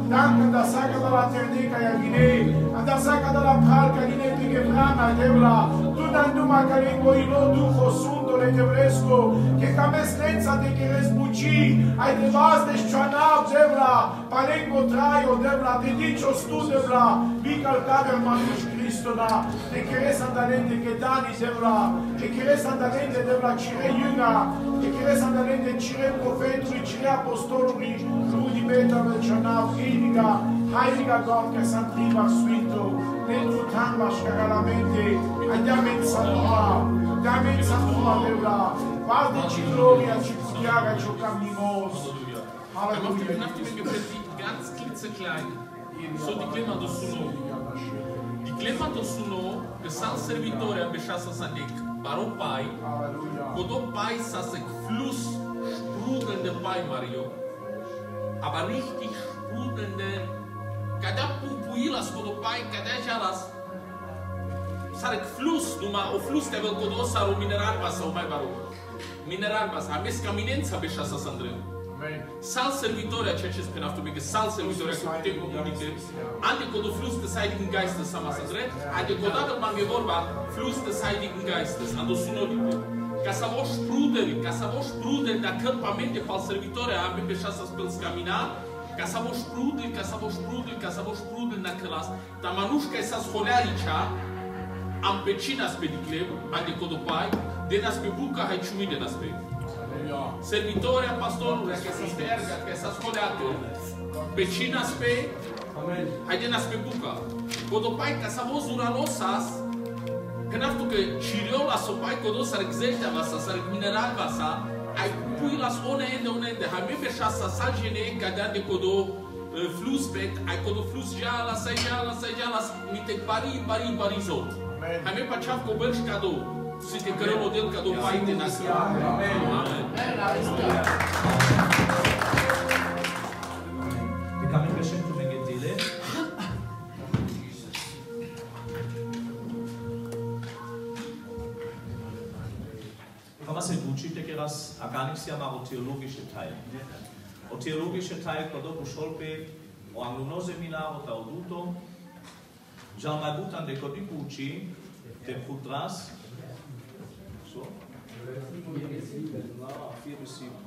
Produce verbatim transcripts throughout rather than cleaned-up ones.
Danke, dass Saka da la Ternica Yagine, and da Saka da la Pralca Line Tigevrana, Devla, Tunanduma Kalingo Ilo Duho Sundo le Devresco, che Cameslenza de Keres Buci, ai devas de Chanav, Devla, Palengo Traio, Devla, te dicio stu Devla, Vical Caver Manush Cristo da, te Keres Andalende Gedani Devla, te Keres Andalende Devla Cire Iuna, te Keres Andalende Cire Profetului, Cire Apostolului, Ludi Beta del Chanav, Heiliger, Heiliger Gott, che Santiva Sfinto, dentro Tamba Scaralamente, andiamo in Santua, andiamo in Santua Devla, Guardaci gloria, ci pudiara, ci camminos. Halleluja. Ganz klitzeklein. So die Klima do Suno. Die Klima do Suno, que são servitores a bechaça sadik para o pai. Quando o pai sasek fluss sprudelnde pai Mario. Aber richtig sprudelnde. Cada pupuilas quando o pai, cada jalas. Sarek fluss, numa o fluss te vel quando saro mineral passa o mai baro. Mineral passa, a mes caminenza bechaça sandreu. Sal servitoria, ceea ce spunea tu că sal servitoria cu putem comunice. Ande quando flus de Heiligen Geistes sama sandre, ande quando man vorba flus de Heiligen Geistes, ando sunodite. Ca să vă sprudel, ca să vă sprudel da campamente pal servitoria am pe șase spels camina, ca să vă sprudel, ca să vă sprudel, ca să vă sprudel na clas. Da manușca sa scolarica am pe cina spediclem, ande quando pai, de nas pe buca hai ciumi de nas pe. Servitoria pastorului, că să sterga, că să scoleată, pe cina spe, haide nas pe buca. Quando pai ca să vă zura losas, că n-aftu că cirio la so pai quando să exelte va să să mineral va să, ai pui las one ende one ende, hai me beșa să să gene ca de quando flus pet, ai quando flus já la sai já la sai já la mi te pari pari pari zo. Hai me pachav cu bărș cadou. Se te cără model ca după pai de nasă. Amen. Vi kan ikke skjønne meg til det. Kommer se učite, că raz aganixia ma o teologische Teil. O teologische Teil că dopo șolpe o anglo seminar o tauduto. Já mai butan de codipuci te putras. vier bis sieben.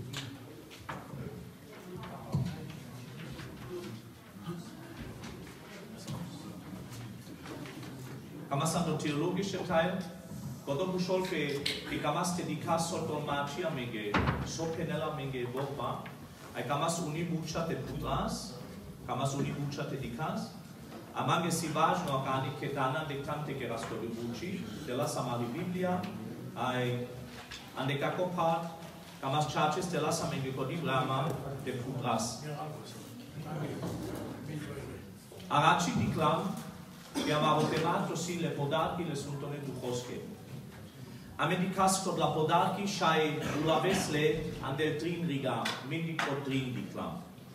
Kamasando theologische Teil, quando puxou que que kamas dedicar só magia menge, só penela menge boba, ai kamas uni bucha te putras, kamas uni bucha te dicas, amange si vaj no organic que tana de tante que rasto de buchi, de la samari Biblia, ai ande cacopat, camas churches te lasă menge codi brama de putras. Araci diclam, abbiamo avotemato sì le podarchi le suntone duhosche. Amedicas cod la podarchi shai ulavesle ande trin riga, mindi cod trin diclam.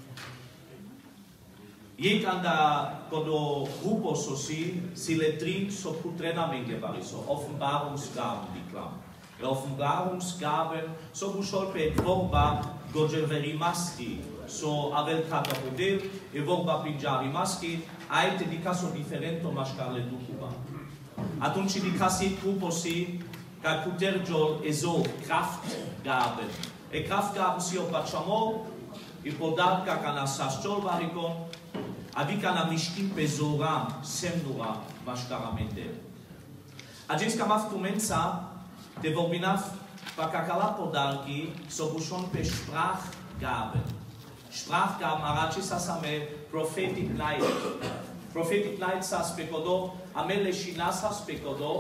Iet anda codo grupo sosi, si le trin so putrena menge variso, Offenbarungsgaben diclam. Offenbarungsgaben, so bușolpe vorba gogerverimaschi, so avel catapodel, e vorba pinjarimaschi, ai te dicaso differento mascarle ducuba. Atunci dicasi truposi, ca putergiol ezo Kraftgaben. E Kraftgaben si o facciamo, i podarca ca na sasciol varicon, adica na miștim pe zora, semnura mascaramente. Agens cam aftumența, de vorbinaf pakakala podarki so bushon pe Sprachgaben. Sprachgaben arachi sasame prophetic night. Prophetic night sas pekodo amele shinas sas pekodo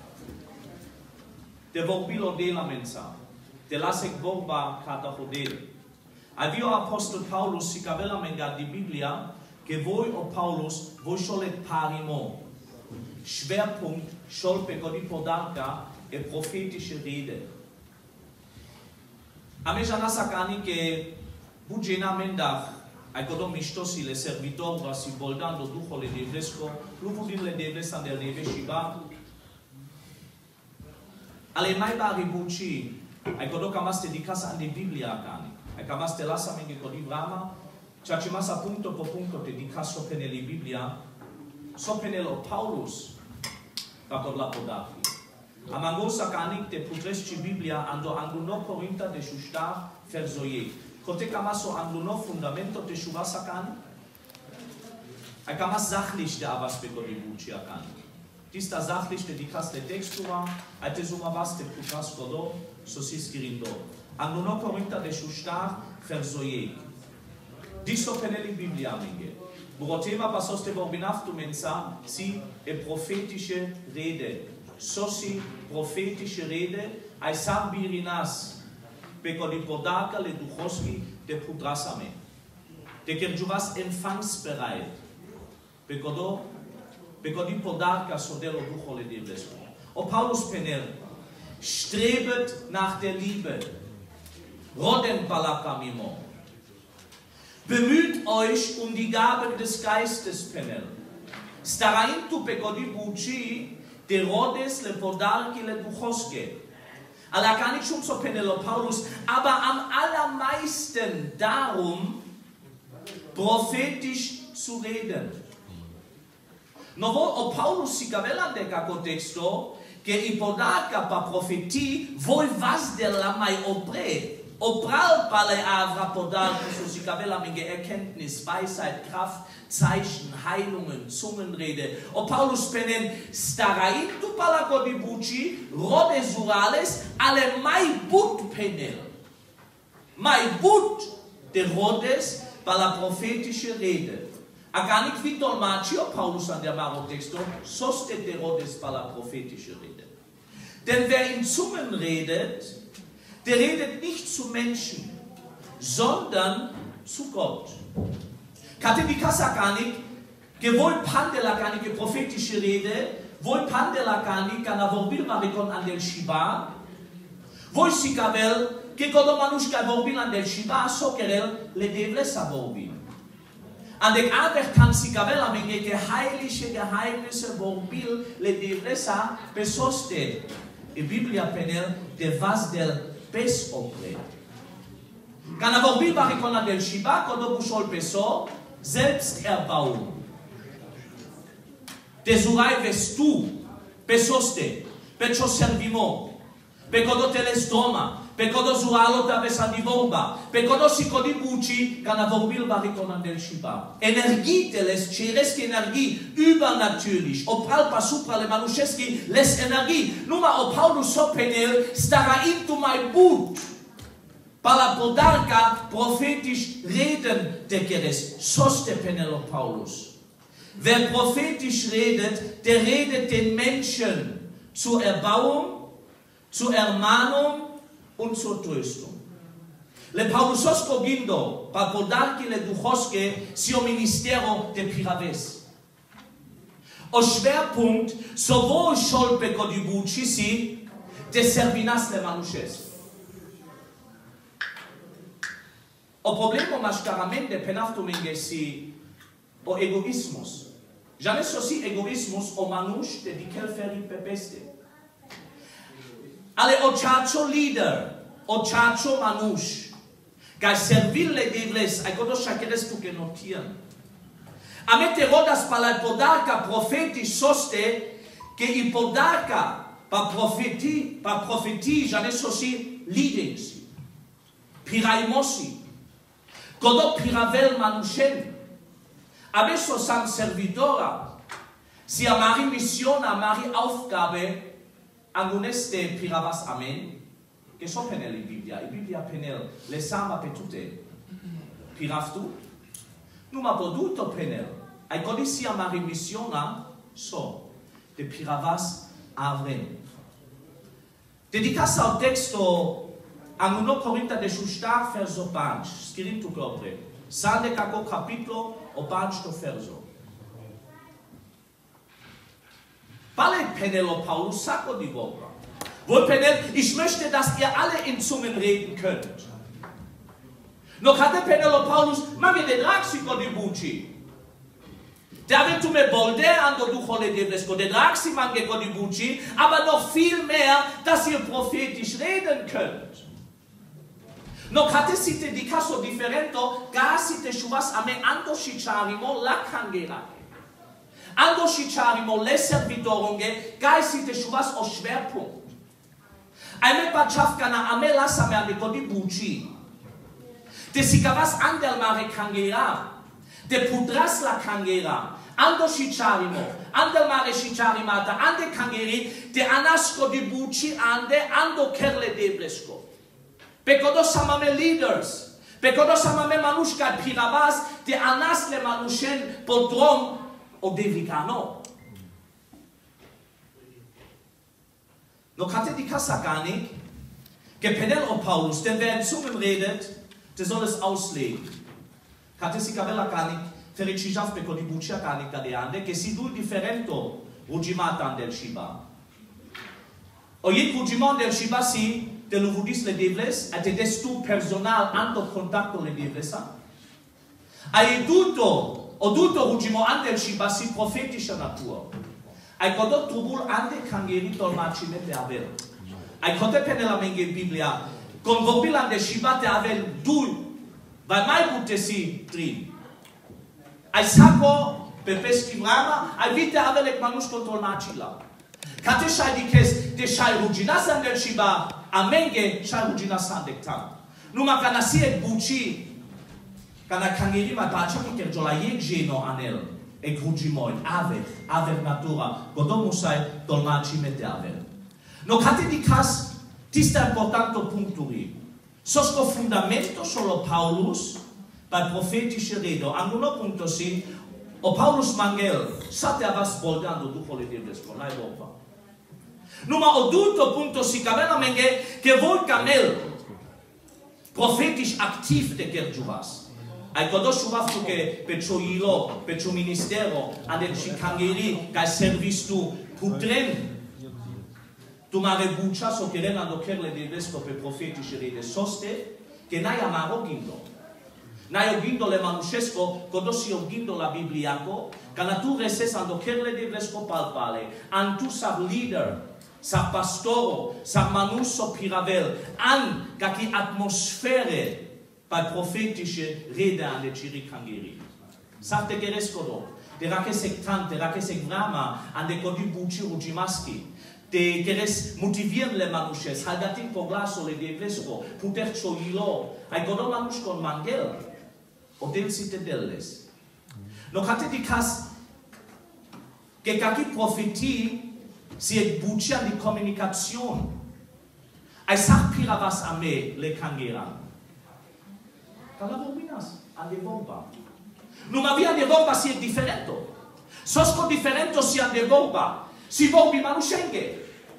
de vorbilo de la mensa. De lasek vorba catapodel. Avio apostol Paulus si cavela menga di Biblia che voi o Paulus voi solet parimo. Schwerpunkt schol pekodi podarka e profetische Rede. A me jana sakani che bugena mendach ai kodom mistosi le servitor va si boldando duho le devlesco, luvudin le devles an der neve shiba. Ale mai bari buci ai kodok amaste di casa an de Biblia kani. Ai kamaste lasa menge kodi brama, Ceea ce masa punto po punto te dica so peneli Biblia, so penelo Paulus, kako la podati. Amangosa canik te putresci Biblia ando angluno Corinta de Schusta versoye. Kote kamaso angluno fundamento te Shuvasa can. Ai kamas sachlich der Abbas begodi bucia can. Dista sachlich te dikas te textura, ai te suma vas te putras kodo, so siskirindo. Angluno Corinta de Schusta versoye. Disto peneli Biblia minge. Burotema pasoste vorbinaftu mensa si e prophetische Rede. Sosi prophetische Rede, ai sambirinas, peko di podaka le duchoski de pudrasame. De kerjuvas empfangsbereit, peko do, peko di podaka sodelo ducho le divlesko. O Paulus penel, strebet nach der Liebe, roden palakamimo. Bemüht euch um die Gaben des Geistes, penel. Staraintu peko di buci, de rodes le podarki le duchoske. Alla kann ich schon so penelo Paulus, aber am allermeisten darum, prophetisch zu reden. No vo o Paulus si cavelan de ca contexto, che i podarka pa profeti, voi vas de la mai opre. Opral pale avra podarka, so si cavela minge Erkenntnis, Weisheit, Kraft, Zeichen, Heilungen, Zungenrede. O Paulus penen starain tu pala di buci, rode surales, ale mai but penel. Mai but de rodes pala prophetische Rede. Aganik vitol macio Paulus an der Maro Texto, soste de rodes pala prophetische Rede. Denn wer in Zungen redet, der redet nicht zu Menschen, sondern zu Gott. Katevikasakanik, gewol pandelakanik, prophetische Rede, wohl pandelakanik, kana vorbil marikon an del Shiba, wohl sikavel, ke kodomanushka vorbil an del Shiba, sokerel, le devlesa vorbil. An der Aver kann sikavel amenge, ke heilige Geheimnisse vorbil, le devlesa, besoste, e Biblia penel, de vas del pes opre. Kana vorbil marikon an del Shiba, kodobushol peso, Selbsterbauung. Tesurai vestu, pesoste, pecho servimo, pecodo telestroma, pecodo zualota vesandivomba, pecodo sikodibuci, kana vorbil barikonan del Shiba. Energie teles, chereski Energie, übernatürlich, opral supra le manuscheski, les Energie. Numa o Paulus sopenel, stara intu mai but. Pala podarka prophetisch reden dekeres, soste penelo Paulus. Wer prophetisch redet, der redet den Menschen zur Erbauung, zur Ermahnung und zur Tröstung. Le Paulusos cogindo, pa podarki le duchoske, sio ministero de piraves. O Schwerpunkt, sowohl Scholpe kodibuci si, de servinas le manushes. O problema mais claramente penaftuminge si o egoismus. Jamais sosi egoismus o manush de dikel feri pepeste. Ale o chacho leader, o chacho manush. Gai serville divles, ai kodo shakeres tu que notieren. Amete rodas pala podarka profeti soste que i podarka pa profeti, pa profeti, jamais sosi leadings. Piraimosi. Kodo piravel manushen. Adesso sam servidora. Si amari mission, amari Aufgabe, anguneste piravas amen. Che so penel in Biblia, in Biblia penel, le sama petute. Piraftu? Numa poduto penel. Ai kodi si amari missiona, so. De piravas avren. Dedicas ao texto Anguno Corinta de Schusta verso panch, scritto copre. Sande kako capitolo o panch to verso. Pale penelo Paulus sacco di Woche. Wohl penel, ich möchte, dass ihr alle in Zungen reden könnt. Noch hatte penelo Paulus, ma mi de draxico di buci. Da wird du mir bolde ando du hole de vesco de draxi mange di buci, aber noch viel mehr, dass ihr prophetisch reden könnt. No kate si te dikaso differento, ga si te shuvas ame ando si charimo la kangera. Ando si charimo le servitoronge, ga si te shuvas o Schwerpunkt. Ame pachafkana ame lasame ane kodi buci. Te sikavas andel mare kangera. Te pudras la kangera. Ando si charimo. Andel mare si charimata. Ande kangeri. Te anasko di buci ande. Ando kerle deblesko. Pekodo samame leaders. Pekodo samame manushka piravas. Te anas le manushen podrom o devikano. No kate die Kassa gar nicht, gepedel o Paulus, denn wer in Zungen redet, der soll es auslegen. Kate si cavella gar nicht, fericijav peko di bucia gar nicht gadeande, che si dul differento rugimata del Shiba. O yit rugimon del Shiba si, te lo vudis le devles, a te destu personal ando contacto le devlesa. Ai tutto, o tutto rugimo ande del Shiba si profetische Natur. Ai kodot trubul ande kangeri tolmachime te avel. Ai kote penela menge Biblia. Con vobilan de Shiba te avel dul. Vai mai pute si trin. Ai sako pepeski vrama. Ai vite avel ek manus con tolmachila. Kate shai dikes te shai ruginasan del Shiba. A menge shai ruginasan dek tam. Numa kana si ek buci. Kana kangeri ma bacha ki kerjola yek geno anel. E grugimoin, aver, aver natura, godom musai tolmaci mete aver. No kate di cas, tista importanto puncturi. Sosco fundamento solo Paulus, bei profetische Rede. Anguno punto si, o Paulus mangel, sate avas voldando duco le devesco, la Europa. Numa o duto punto si, cavena menge, che vol camel, profetisch aktiv de gerjuvas. Ai kodosh uvaftu ke pecho ilo, pecho ministero, ande chikangeri, kai servistu putren. Tu mare bucha so keren ando kerle de vesco pe profetische rede soste, che nai amaro gindo. Nai gindo le manushesco, kodosh io gindo la bibliaco, kana tu reses ando kerle de vesco palpale, an tu sab leader, sab pastoro, sab manuso piravel, an kaki atmosfere, bei prophetische Rede an der Chirikangeri. Sagte Gereskodo, der rake sektant, der rake sekvrama, an der Kodi Buci Rujimaski, der Geres motivieren le manushes, haldatin poglaso le devlesko, puter choilo, ai godo manush con mangel, o del citadelles. No hatte die Kas, che kaki profeti, si et buci an die Kommunikation. Ai sag piravas a me le kangera. Cala vorbinas, ande vorba. Numa via de vorba si è differento. Sosco differento si ande vorba. Si vorbi manushenge.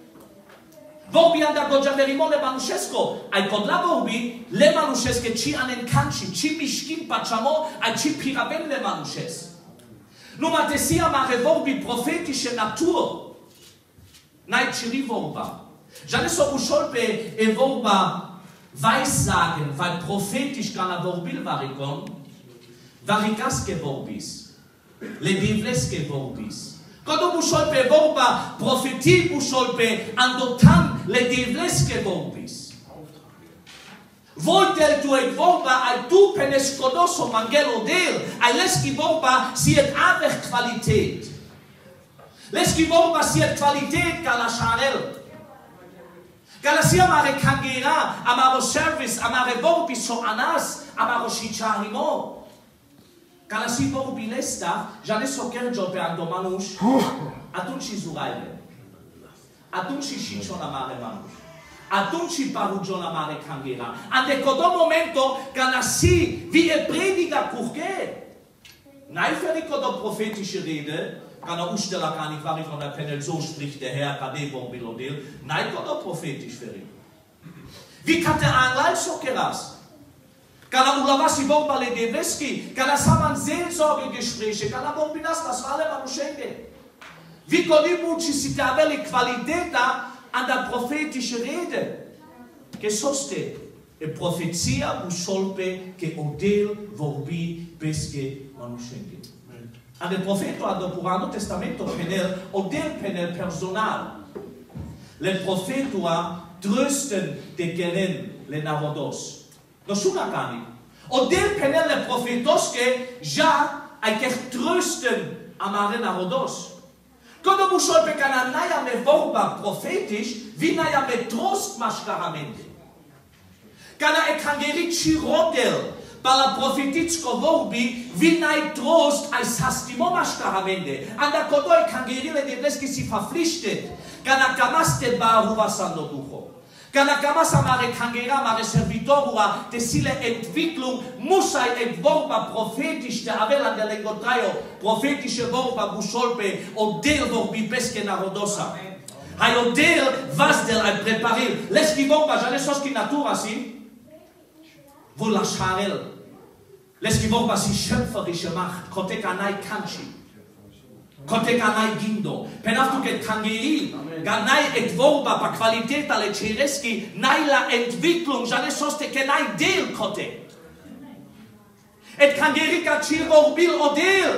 Vorbi ande a gojaverimone manushesco. Ai pod la vorbi, le manusheske ci anen canci, ci mishkin pachamo, ai ci piraben le manushes. Numa te sia mare vorbi profetische Natur. Nai ci vorba. Jane so busholpe e vorba Weissagen, weil prophetisch kana vorbil varikon, varikaske vorbis, le divleske vorbis. Kodo busholpe vorba, profeti busholpe, andotan le divleske vorbis. Voltel tu et vorba, al tu penes kodoso mangelo del, al leski vorba siet aver qualität. Leski vorba siet qualität kala sharel. Galasia mare kangera, amaro service, amare vorbi so anas, amaro shicharimo. Galasi vorbi lesta, jane so kerjo pe ando manush, atun shi zuraile. Atun shi shichon amare manush. Atun shi parujon amare kangera. Ande kodo momento, galasi vi e prediga kurke. Nai feri kodo prophetische Rede, Kana ustella kann ich wahrlich von der Panel, so spricht der Herr, Kade Bombilodil. Nein, Gott auch prophetisch für ihn. Wie kann der Anleil so geras? Kana Ulavasi Bombale Deveski, Kana Saman Seelsorgegespräche, Kana Bombinas, das war alle Manuschenge. Wie kann die Mutschi si avere Qualität an der prophetische Rede? Che soste e profezia busholpe che odel vorbi pesche Manuschenge. An der profeto ad Purano Testamento penel oder penel personal. Le profetua trösten de genen le navodos. No suna cani. O del penele profetos que já ai quer trösten amare narodos. Quando bushol pe cananaia me vorba profetisch, vinaia me trost mascaramente. Cana ekangeri chirodel, pala profetitsko vorbi, vinai trost ai sastimo mascaramente. Anda kodo ekangeri le devleski si verpflichtet. Cana kamaste ba ruvasando ducho. Cana kamasa mare kangera mare servitorua te sile Entwicklung musai et vorba profetisch der avela der lengotraio profetische vorba busholpe o del vorbi peske narodosa. Hai o del vasdel ai preparir. Leski vorba jale soski natura si. Wo la charel. Leski vorba si schöpferische Macht. Kote kanai kanchi. Kote kanai gindo. Penaftu ke kangeri. Ganai et vorba pa qualiteta le cereski. Naila Entwicklung. Jale soste kenai del kote. Et kangerika chil vorbil o del.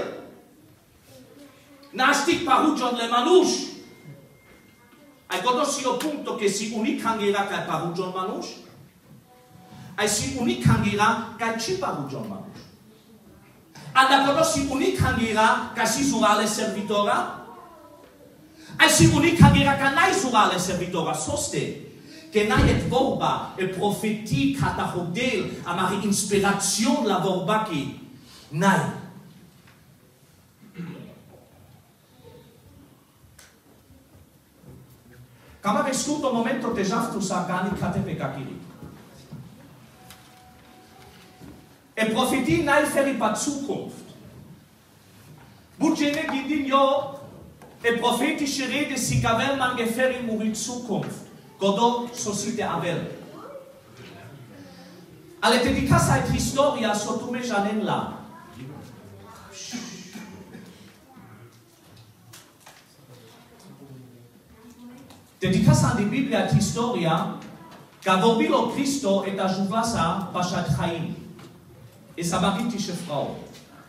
Nastik parujon le manush. Ai conosci o punto che si unikangira kai parujon manush. Ai si unikangira kai chi parujon manush. Anda conosci unikangira kai si surale servitora. Ai si unikangira kai nai surale servitora soste. Che nai et vorba e profeti katahodel amari inspiration la vorbaki. Nai. Kam aveți scurt un moment te jaftu sa gani kate pe kakiri. E profetii n-ai feri pa Zukunft. Bugene gindin jo e profetische Rede si kavel man geferi muri Zukunft. Godo sosite avel. Ale te dicas ai historia so tu me janen la. Dedicasa di Biblia at historia, ca vorbilo Cristo et a juvasa Bashat Chaim, e samaritische Frau.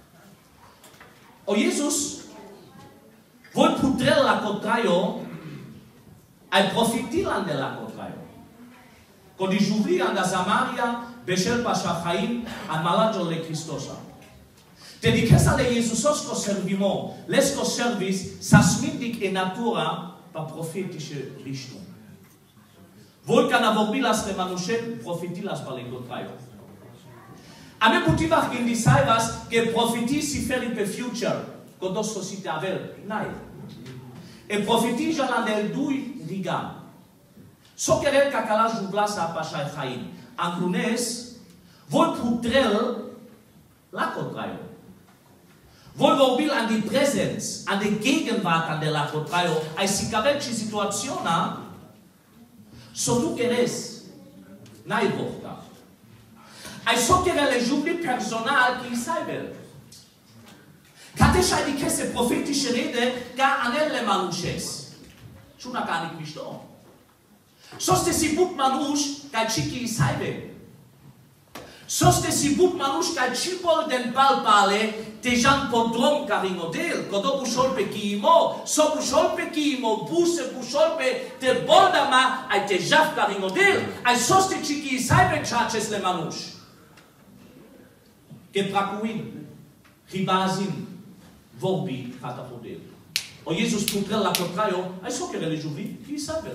O Jesus, voi putrel la contraio, ai profitilan de la contraio. Con di juvlian da Samaria, Beshel Bashat Chaim, an malagio le Christosa. Dedicasa le Jesusos co servimo, lesco servis, sasmindic e natura, pa profetische Richtung. Voi can vorbilas le manushen profetilas pa lengotraio. A me putivach in disaivas che profetii si feri pe future, condo sosite avel, nai. E profetii jalan del dui riga. So querel cacala jublasa pa shai chaim. Anglunes, voi putrel la contraio. Voi vorbil an die Präsenz, an die Gegenwart an der la contraio, ai si cavelci situaziona, so tu queres, nai vorta. Ai so quere le jubli personal ki saibel. Kate shai di kese profetische Rede, ga anelle manushes. Shuna gar nicht misto. Soste si but manush, ga chiki saibel. Soste si but manush, ga chipol den palpale, te jan podrom carinodel, codo bushol pe kiimo, so bushol pe kiimo, buse bushol pe te bordama, ai te jaf carinodel, ai soste chiki saibe chaches le manush. Ke prakuin, ribazin, vorbi catapodel. O Jesus putrel la contraio, ai so che le juvi, chi saibe.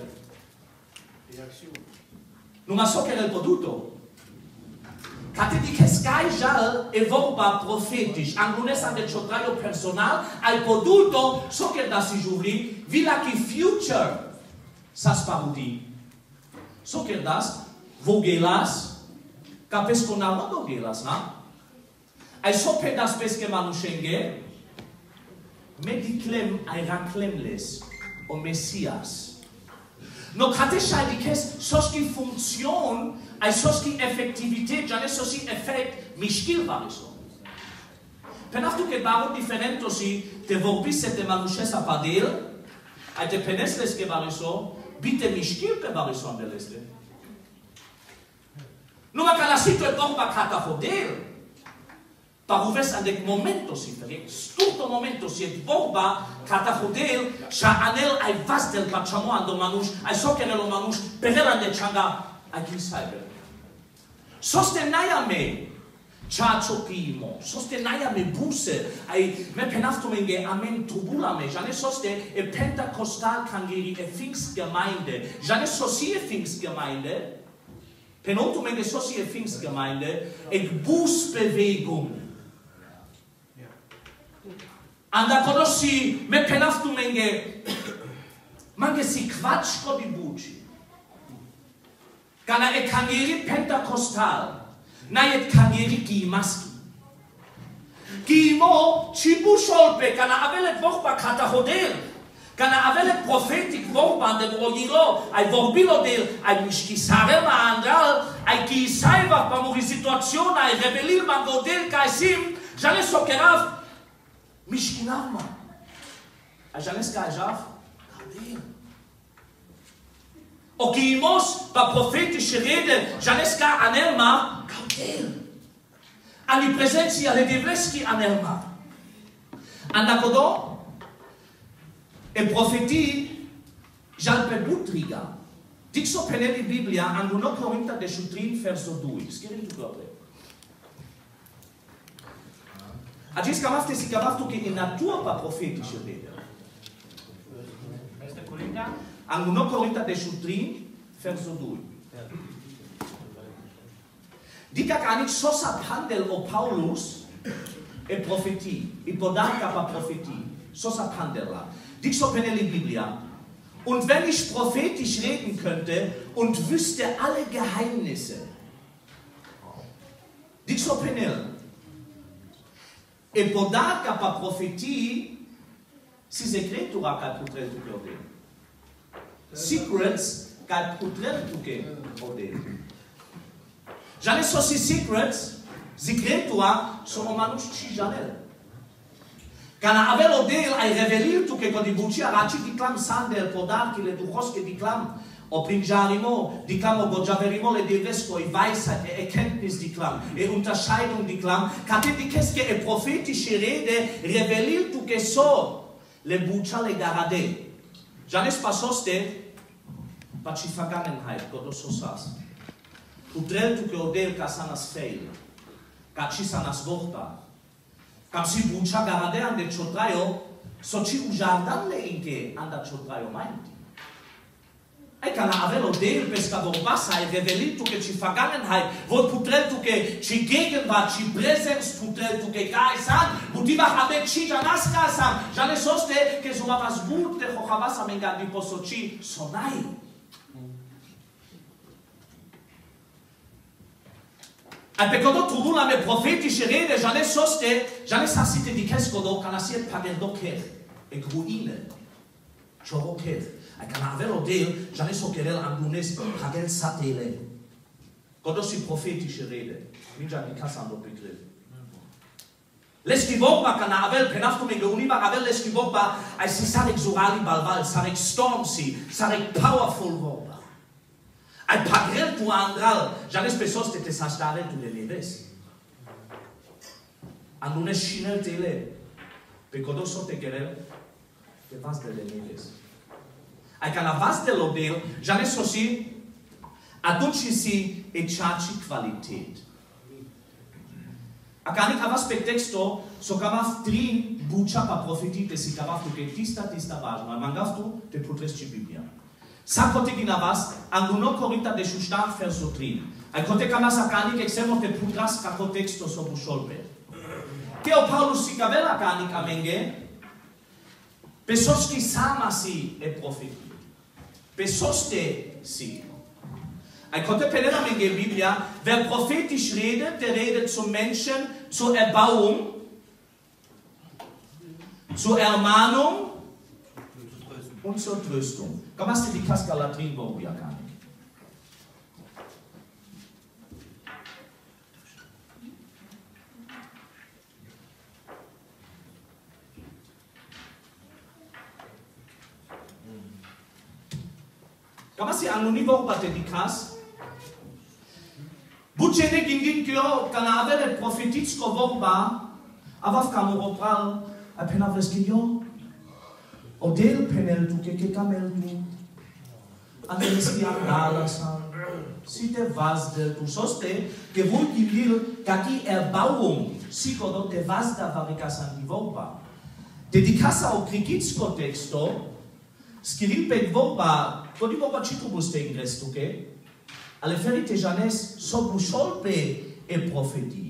Non ma so che el poduto. Kate di keskai jal e vorba profetisch, anglunes an de chotraio personal, al poduto, so che da si juvli, vila ki future, sas parudi. So che das, vogelas, capes con almodo gelas, na? Ai so che das peske manushenge, mediclem ai raclemles, o messias. No kate shai di kes, soski funktion, ai soski effektivität, già ne sosi effekt, mishkil variso. Penaftu che baro differento si, te vorbisse te manushesa padil, ai te penesles che variso, bite mishkil pe variso ambeleste. Numa calasito e bomba cata hodel, paruves an dec momento si, perché stutto momento si et bomba cata hodel, sha anel ai vas del pachamo ando manush, ai so che nello manush, perel an de changa, ai chi saiber. sostenaya me chacho kimo, sostenaya me buse, ai me penaftumenge amen trubula me, jane soste e Pentakostal kangeri e Pfingstgemeinde, jane sosie Pfingstgemeinde, penontumenge sosie Pfingstgemeinde, e Bußbewegung. Anda konosi me penaftumenge, mange si Quatsch ko di buci. Kana e kangeri Pentakostal. Na et kangeri ki maski. Ki mo chibu sholpe kana avelet vorba kata hodel. Kana avelet prophetic vorba de brogiro ai vorbilo del ai mishki sare ma andal ai ki saiva pa mo situazione ai rebelir ma godel kaisim jale sokerav mishki nama. A jale skajav kadel. O ki mos pa prophetische rede jale ska anelma ali prezenci ale devleski anelma andakodo e profeti jalpe butriga dixo peneli biblia anguno Korinther diciatré verso due skiri tu globe agis kamafte si kamaftu che in natura pa profetische rede erste Korinther anguno Korinther diciatré verso due Dica gar nicht sosa pandel o Paulus e Prophetie, e podanka pa Prophetie, sosa pandela. Dic so peneli Biblia. Und wenn ich prophetisch reden könnte und wüsste alle Geheimnisse, dic so penel, e podanka pa Prophetie, si secretura ca putrel tu ode. Secrets ca putrel tu ode. Janel so si secrets, secretua so omanus ci janel. Kana avel odel ai revelir tu che con di bucia raci di clam sandel podar che le duchos che di clam o prinjarimo di clam o gojaverimo le devesco i Weisheit e Erkenntnis di clam e Unterscheidung di clam kate di keske e prophetische rede revelir tu che so le bucia le garade. Janes pasoste paci Vergangenheit Gott so sas. Utrel tu che odel casanas feil, cacisanas vorta, cam si bucia garade ande chotraio, so ci ujardan le inke anda chotraio mainti. Ai kana avel odel pesca vorbasa e revelit tu che ci Vergangenheit, wo putrel tu che ci Gegenwart, ci Präsenz putrel tu che kaisan, motiva habe ci janas kasam, jane soste che so was gut de hochavasa menga di posoci sonai. E pe quando tu la me profetische rede, jane soste, jane sasite di keskodo kanasiet pagerdoker, e gruine, choroker, e kana avelo del, jane so kerel andunes pagel satele. Quando si profetische rede, minja di kasando begriff. Leskivokba kana avel penafto me geuniva avel leskivokba, ai si sarek zurali balval, sarek stormsi, sarek powerful vorba. Ai pagrel tu andral, janes pesos te te sastare tu le leves. Andunes shinel tele, pe codo so te querel, te vas de le leves. Ai cana vas de lo del, janes so si, atunci si e chachi qualität. A canic avas pe texto, so camaf trin bucha pa profetite si camaf tu che tista tista vajma, mangaf tu te putres ci Biblia. Sakote ginavas, anguno Korinther de shustar verso trin. Ai kote kamas akanik exemo te putras ka contexto so busholpe. Teo Paulus si kavela akanik amenge, pesosti sama si e profeti. Pesoste si. Ai kote pelena amenge Biblia, wer prophetisch redet, der redet zum Menschen, zur Erbauung, zur Ermahnung und zur Tröstung. Komm, hast du die Kaska Latrin, wo wir gar nicht. Komm, hast du die Anonivo Batedikas? Bucene gingin kio, kanavere profetitsko vorba, avaf kamoropral, a penavreskinio. Odel penel tu che camel tu. Anelesi Andalasan, Site Vasdel, tu soste, que voi giblir kaki erbauung, sikodo te Vasda varikasan divoba. Dedicasa o krikitsko teksto, skiril pe dvoba, to divoba chitubus te ingrestu, ke? Ale ferite janes sobushol pe e profeti.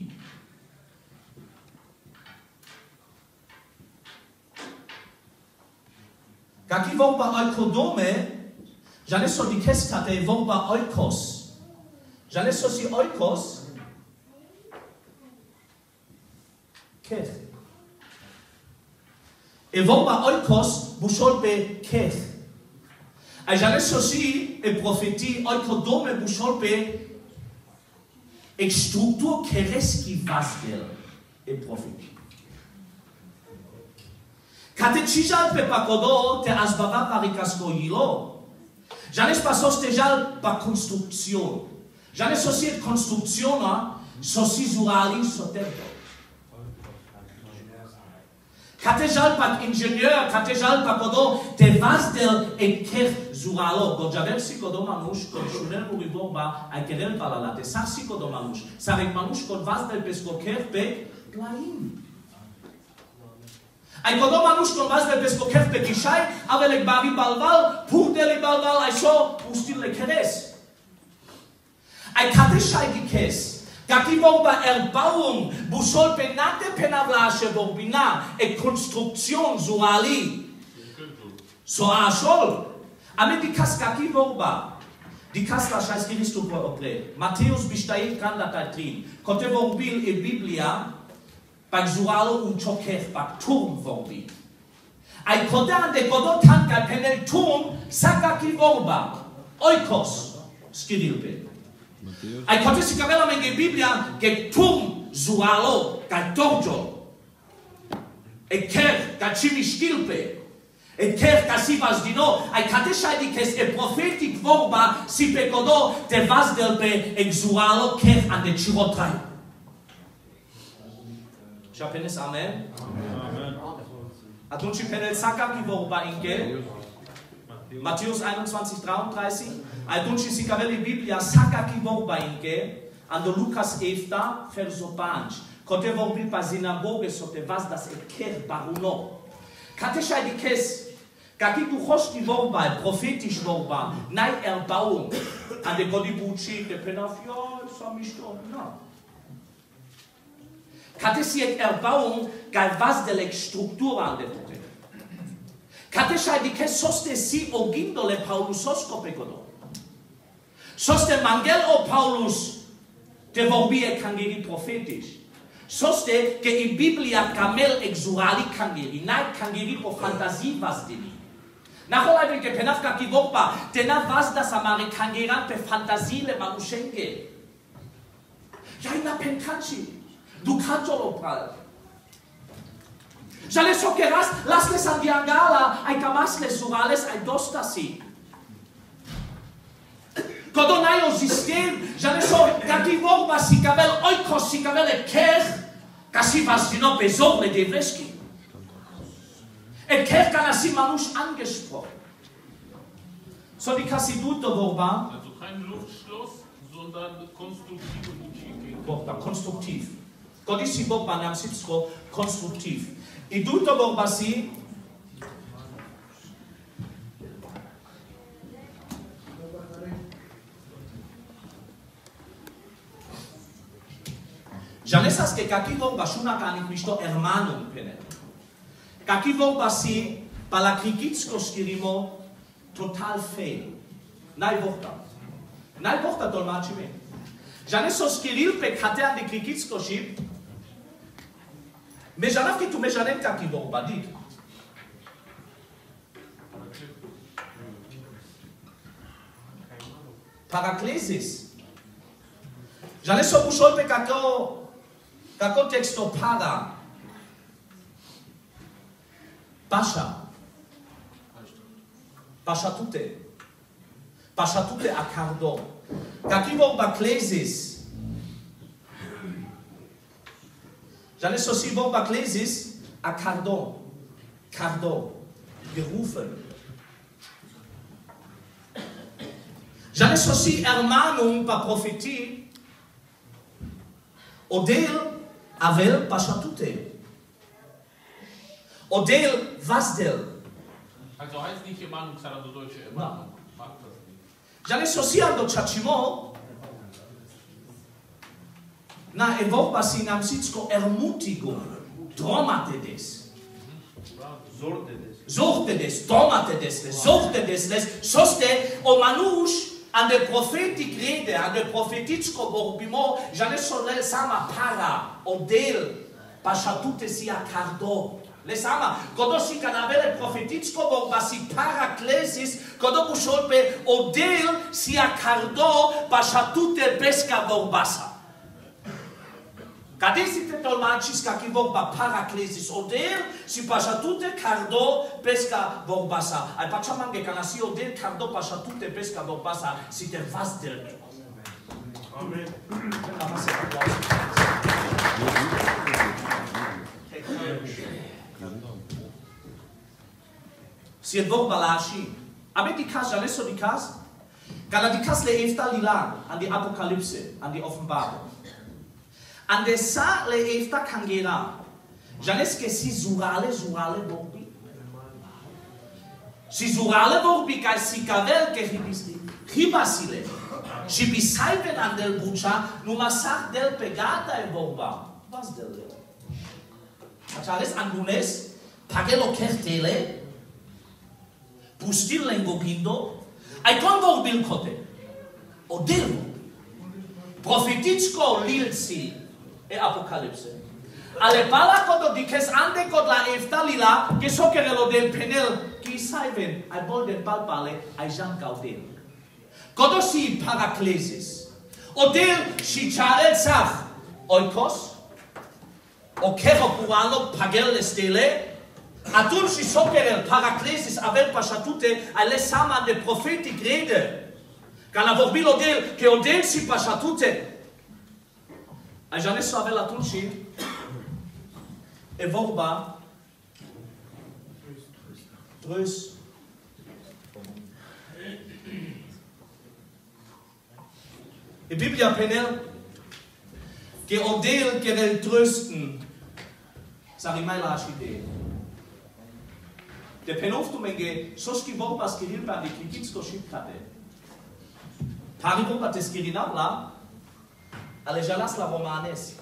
Kaki vorba oikodome, janes so dikeskate vorba oikos. Janes so si oikos, kech. E vorba oikos bushol pe kech. A janes so si e profeti oikodome bushol pe ek struktur kereski vasgel e profeti. Kate chijal pe pakodo te asbaba parikasko yilo. Janes pasos te jal pa konstruksyon. Janes sosi et konstruksjona sosi zurali sotempo. Kate jal pa ingenieur, kate jal pa kodo te vazdel et ker zuralo. Go javer si kodo manush kon shunel muriborba a kerel palala te sar si kodo manush. Sarek manush kon vazdel pesko ker pe plaim. Ai kodo manush kon vazdel pesko ker pe kishai, avelek bari balval, purdeli balval, ai so pustil le keres. Ai kate shai dikes. Kaki vorba erbauung, bushol penate penavlashe vorbina, e konstruksyon zurali. So ashol. Ame dikas kaki vorba. Dikas la shai skiristu po opre. Matteus bishtail kan la tatrin. Kote vorbil e Biblia, bak zuralo un chokef, bak turm vorbi. Ai kote ande kodo tanka penel turm, sakaki vorba. Oikos. Skirilpe. Ai kote si kabela menge Biblia ke turm zualo ka torjo. E ker ka chimi skilpe. E ker ka si vazdino. Ai kate shadi kes e profetik vorba si pe kodo te vazdelpe e zualo ker ande chirotrai. Shapenes amen. Amen. Atunci penel saka ki vorba inke. Matthäus einundzwanzig, dreiunddreißig. Atunci si kabeli Biblia saka ki vorba inke. Ando Lukas efta verso panj. Kote vorbi pa sinagoge so te vas das e ker baruno. Kate shai di kes. Kaki du hosh ki vorba, profetisch vorba. Nai erbauung. Ande kodi buci te penafio so mishto. No. Kate si et erbauung gal vas delek struktura ande pote. Kate shai di kes soste si ogindole Paulusosko pekodo. Soste mangel o Paulus te vorbi e kangeri profetisch. Soste ke in Biblia kamel exurali kangeri, nai kangeri po fantasi vas dini. Nacholai ben ke penafka ki vorba, tena vas das amare kangeran pe fantasile manushenke. Jaina penkanchi, du kanjolo pral. Jale so que ras, las les andiangala, ai kamas les surales, ai dostasi. Kodo nai o sistem, jale so kaki vorba si kavel oikos, si kavel e ker, kasi vasdino bezor le devreski. Et ker kana si manush angesprochen. So die Kassiduto vorba. Also kein Luftschloss, sondern konstruktive Boutique. Vorba, konstruktiv. Kodi si vorba nam sitsko konstruktiv. I duto vorba si Janesas que kaki vorba shuna kanik mishto hermanum pene. Kaki vorba si pala krikitsko skirimo total fail. Nai vorta. Nai vorta dolmachime. Janesos skiril pe katea de krikitsko ship. Me janav ki tu me janem kaki vorba dit. Paraklesis. Janeso bushol pe kako kako texto para. Pasha. Pasha tute. Pasha tute akardo. Kaki vorba klesis. Jane sosi vorba klesis akardo. Kardo. Gerufen. Já sosi ermanum pa profeti. Odel avel pashatute. Odel vasdel. Also heißt nicht Ermahnung, sondern die deutsche Ermahnung. Macht das nicht. Já sosia do chachimo. Na evoca si nam sitsko ermutigo. Dromate des. Zorte des. Zorte des, dromate des, zorte des, les, soste o manush. An de profetic rede, an de profetitsko vorbimo, já ne solel sama para, odel, pashatute sia cardo. Le sama, kodo si canavele profetitsko vorbasi paraklesis, kodo busholpe odel sia cardo, pashatute pesca vorbasa. Cadê se te tolmachis que vorba paraklesis odel, si pashatute cardo pesca vorbasa. Ai pachamange canasi odel cardo pashatute pesca vorbasa, si te vasdel. Amen. Si et vorba lashi. Abe di kas jaleso di kas? Gala di kas le efta lila, an die Apokalypse, an die Offenbarung. An de sa le efta kangera. Janes que si zurale zurale vorbi. Si zurale vorbi kai si kavel ke hibisti. Hibasile. Si bisaiven an del bucha numa sach del pegata e vorba. Was del? Achales angunes pagelo kertele. Pustil lengogindo. Ai kon vorbil kote. Odel. Profetitsko lilsi. E Apocalypse. Ale pala kodo dikes ande kod la efta lila que so kerelo del penel ki saiven ai bol del palpale ai jan kaudel. Kodo si paraklesis. Odel si charel sach oikos o kero pualo pagel stele atul si so kerel paraklesis avel pashatute ale sama de prophetic rede. Kana vorbil odel ke odel si pashatute. A já nem sabe lá tudo sim. E vorba. Trus. E Biblia penel. Que odel que el trösten. Sag mai la shide. De penoftu menge soski vorbas que hilpa de klikitsko shipkate. Pari vorba tes kirinabla. Ale jalas la romanes.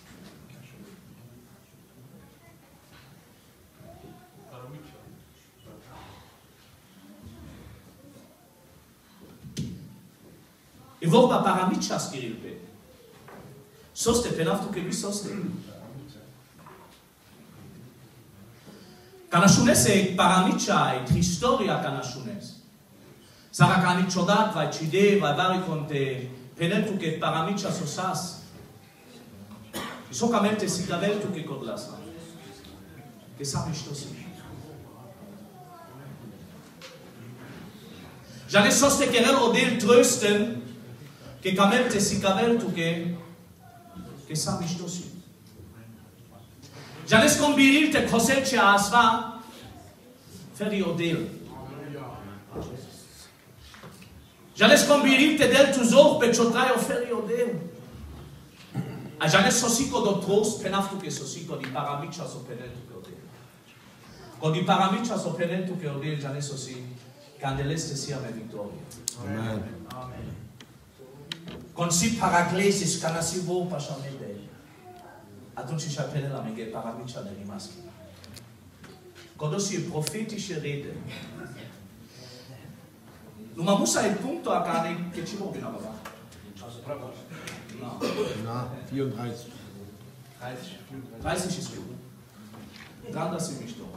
E vorba paramicha skirilpe. Soste penaftu que vi soste. Kanashunes e paramicha e historia kanashunes. Sara kanichodat vai chide vai variconte penel tu que paramicha sosas. Socamente si gavel tu que codlas. Que sabe isto sim. Já ne soste querer odel trösten que camente si gavel tu que que sabe isto sim. Já ne scombiril te coseche asva feri odel. Já les combirite del tuzor pe chotrai oferi odel. A já les sosico do tros penaftu que sosico di paramicha so penentu que odel. Con di paramicha so penentu que odel já les sosi candeleste sia me victoria. Amen. Amen. Con si paraclesis canasi vo pashamede. Atunci si appelle la menge paramicha de rimaski. Quando si profetische rede. Numa musa il punto a care che ci vuole una baba. No. Na, vierunddreißig. dreißig ist gut. Dranda si misto.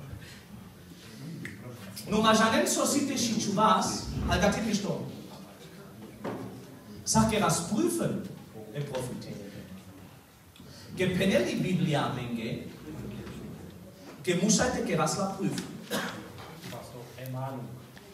Numa janen sosite și chuvas, al gatit misto. Sag que das prüfen im Prophetie. Que peneli Biblia menge, que musa te que vas la prüfen. Pastor, Ermahnung.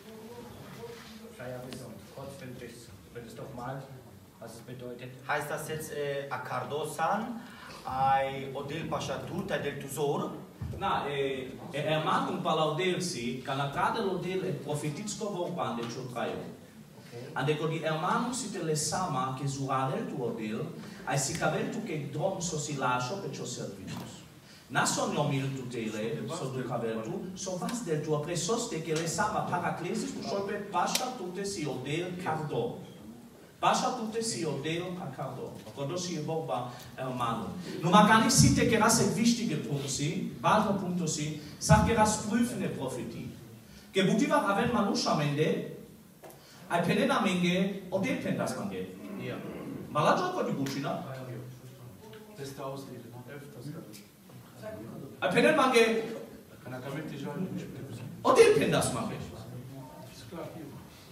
Trotzdem, wenn es doch mal, was es bedeutet. Heißt das jetzt äh, Akardosan, ai Odel Pashatut, ai del Tuzor? Na, e, e Ermahnung palaudelsi, ca la trade l'odel e profetitsko vorban de chotraio. Ande quando i hermanos si te le sama che surare tu odil, ai si cavel tu che drom so si lascio per ciò servitus. Na son no mil tutele, so du cavel tu, so vas del tu apresoste che le sama paraclesis tu solpe basta tutte si odil cardo. Basta tutte si odil a cardo. Quando si evoca hermano. Nun man gar nicht sieht, que das ein wichtiger Punkt si, weiterer Punkt si, sagt que das prüfende Prophetie. Que butiva aven manushamende, ai penena menge odil pendas mange. Ja. Malajo ko di buchina. Beste Ausrede, ne? Öfters. Ai penen mange Kann er damit nicht hören? odil pendas mange. Ist klar, hier.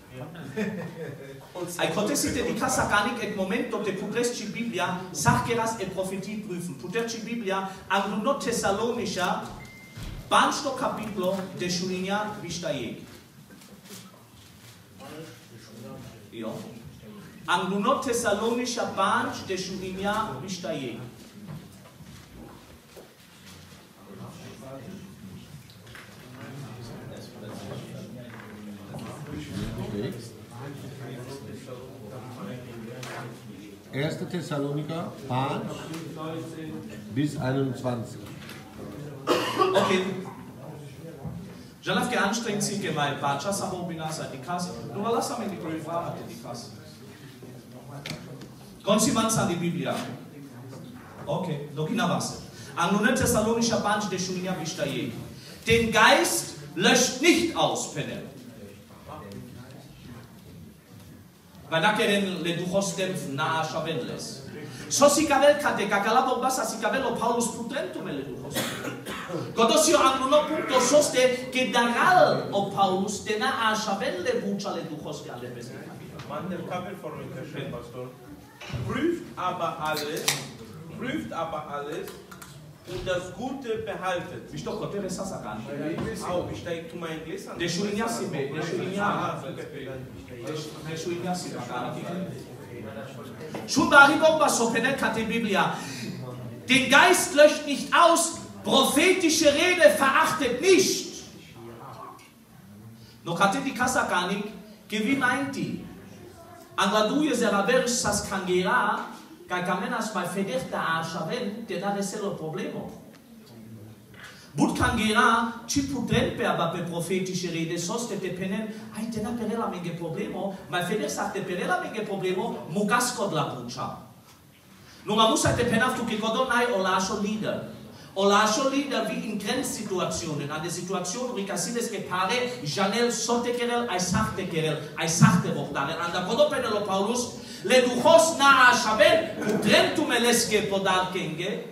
Ai contesite di casa canic et momento te putresti Biblia, sacheras e profetii prüfen. Puterci Biblia, angluno Thessalonica, bansto capitolo de Shulinia Vistaiek. Io. Angluno Thessalonica banst de Shulinia Vistaiek. erster Thessaloniker, Pan bis einundzwanzig. Okay. Janaf che anstrengt sich che mai pacha sa bobinasa di casa. Non la lascia me di privare di casa. Consimanza di Biblia. Okay, dokina was. Angluno Thessalonischer Band der Shulinia Vistaiek. Den Geist löscht nicht aus, Penel. Vanakeren le duhostem na shavenles. So si cavel cate cacala bombasa si cavelo Paulus putrentum le duhostem. Godosio angluno punto soste che daral o Paulus dena a shavelle bucha le duhoste alle beste. Man der Kabel von Unterscheid, Pastor. Prüft aber alles, prüft aber alles und das Gute behaltet. Wie doch Gott der Sasakan. Auch, ich steige zu meinem Gläsern. Der Shulinia sibe, der Shulinia. Der Shulinia sibe. Schon da ribomba so penel kate Biblia. Den Geist löscht nicht aus, prophetische Rede verachtet nicht. No kate di Kasakanik, che vi meinti? Angladuye zeraber sas kangera, kai kamenas bei federta a shaven, te da reselo problemo. But kangera, ci putrenpe aber per prophetische Rede, soste te penen, ai te na penela menge problemo, ma feder sa te penela menge problemo, mugaskod la pucha. No ma musa te penaftu che kodonai o lascio leader. O lascio leader wie in Grenzsituationen, an der Situation, wie Cassides che pare, Janel sotte kerel, ai sachte kerel, ai sachte vochtare, an der Kodopenelo Paulus, le duchos na a shaben, putrentum eleske podar kenge,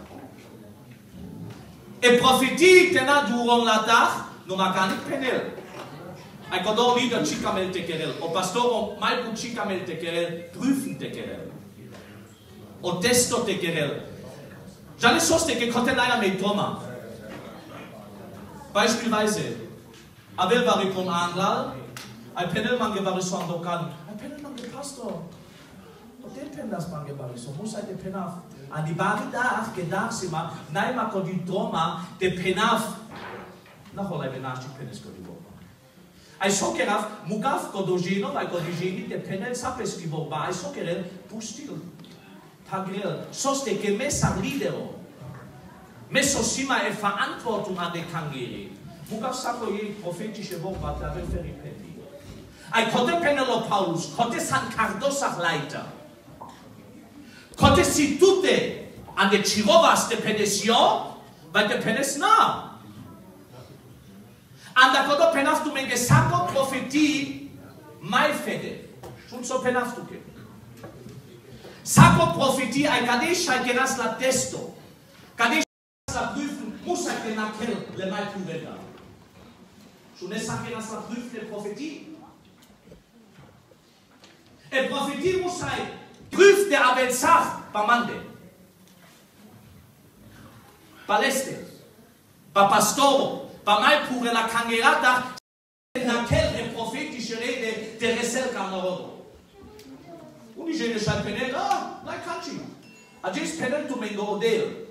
e profeti tena duron la dach, no makanik penel. Ai kodor leader chikamel te kerel, o pastoro malku chikamel te kerel, prüfen te kerel. O testo te kerel. Già le soste che contenaya me troma. Beispielsweise, Abel war ich von Anglal, ein Penelmann gewahr so an Dokan, ein Penelmann Pastor. Und den Penelmann man gewahr so, muss ein Penaf. An die Bari da, gedacht sie mal, nein, ma ko di troma, de Penaf. Na holai benach die Penes ko di boba. Ai so keraf, mugaf ko dojino, vai ko dijini, de Penel sapes ki boba, ai so kerel, pustil. Tagrel, soste che messa lidero, messo sima e Verantwortung an den Kangeri. Mugav sako je prophetische Woche, was da will verripeti. Ai kote penelo Paulus, kote san Kardosach Leiter, kote si tutte an de Chirovas de Penesio, weil de Penes na. An da kodo penaftu menge sako profeti mai fede, schon so penaftu ke. Sako profeti ai kadesh ai geras la testo. Kadesh la prüfen, muss ai kenakel le mai pruveda. Schon es sagt geras la prüfen le profeti. E profeti muss ai prüft der Abelsach bamande. Paleste. Pa pastoro, pa mai pure la kangerata kenakel e prophetische Rede der Resel Kamorodo. Und ich sehe schon Penel, ah, nein, kann ich. A dies Penel tu mengo odel.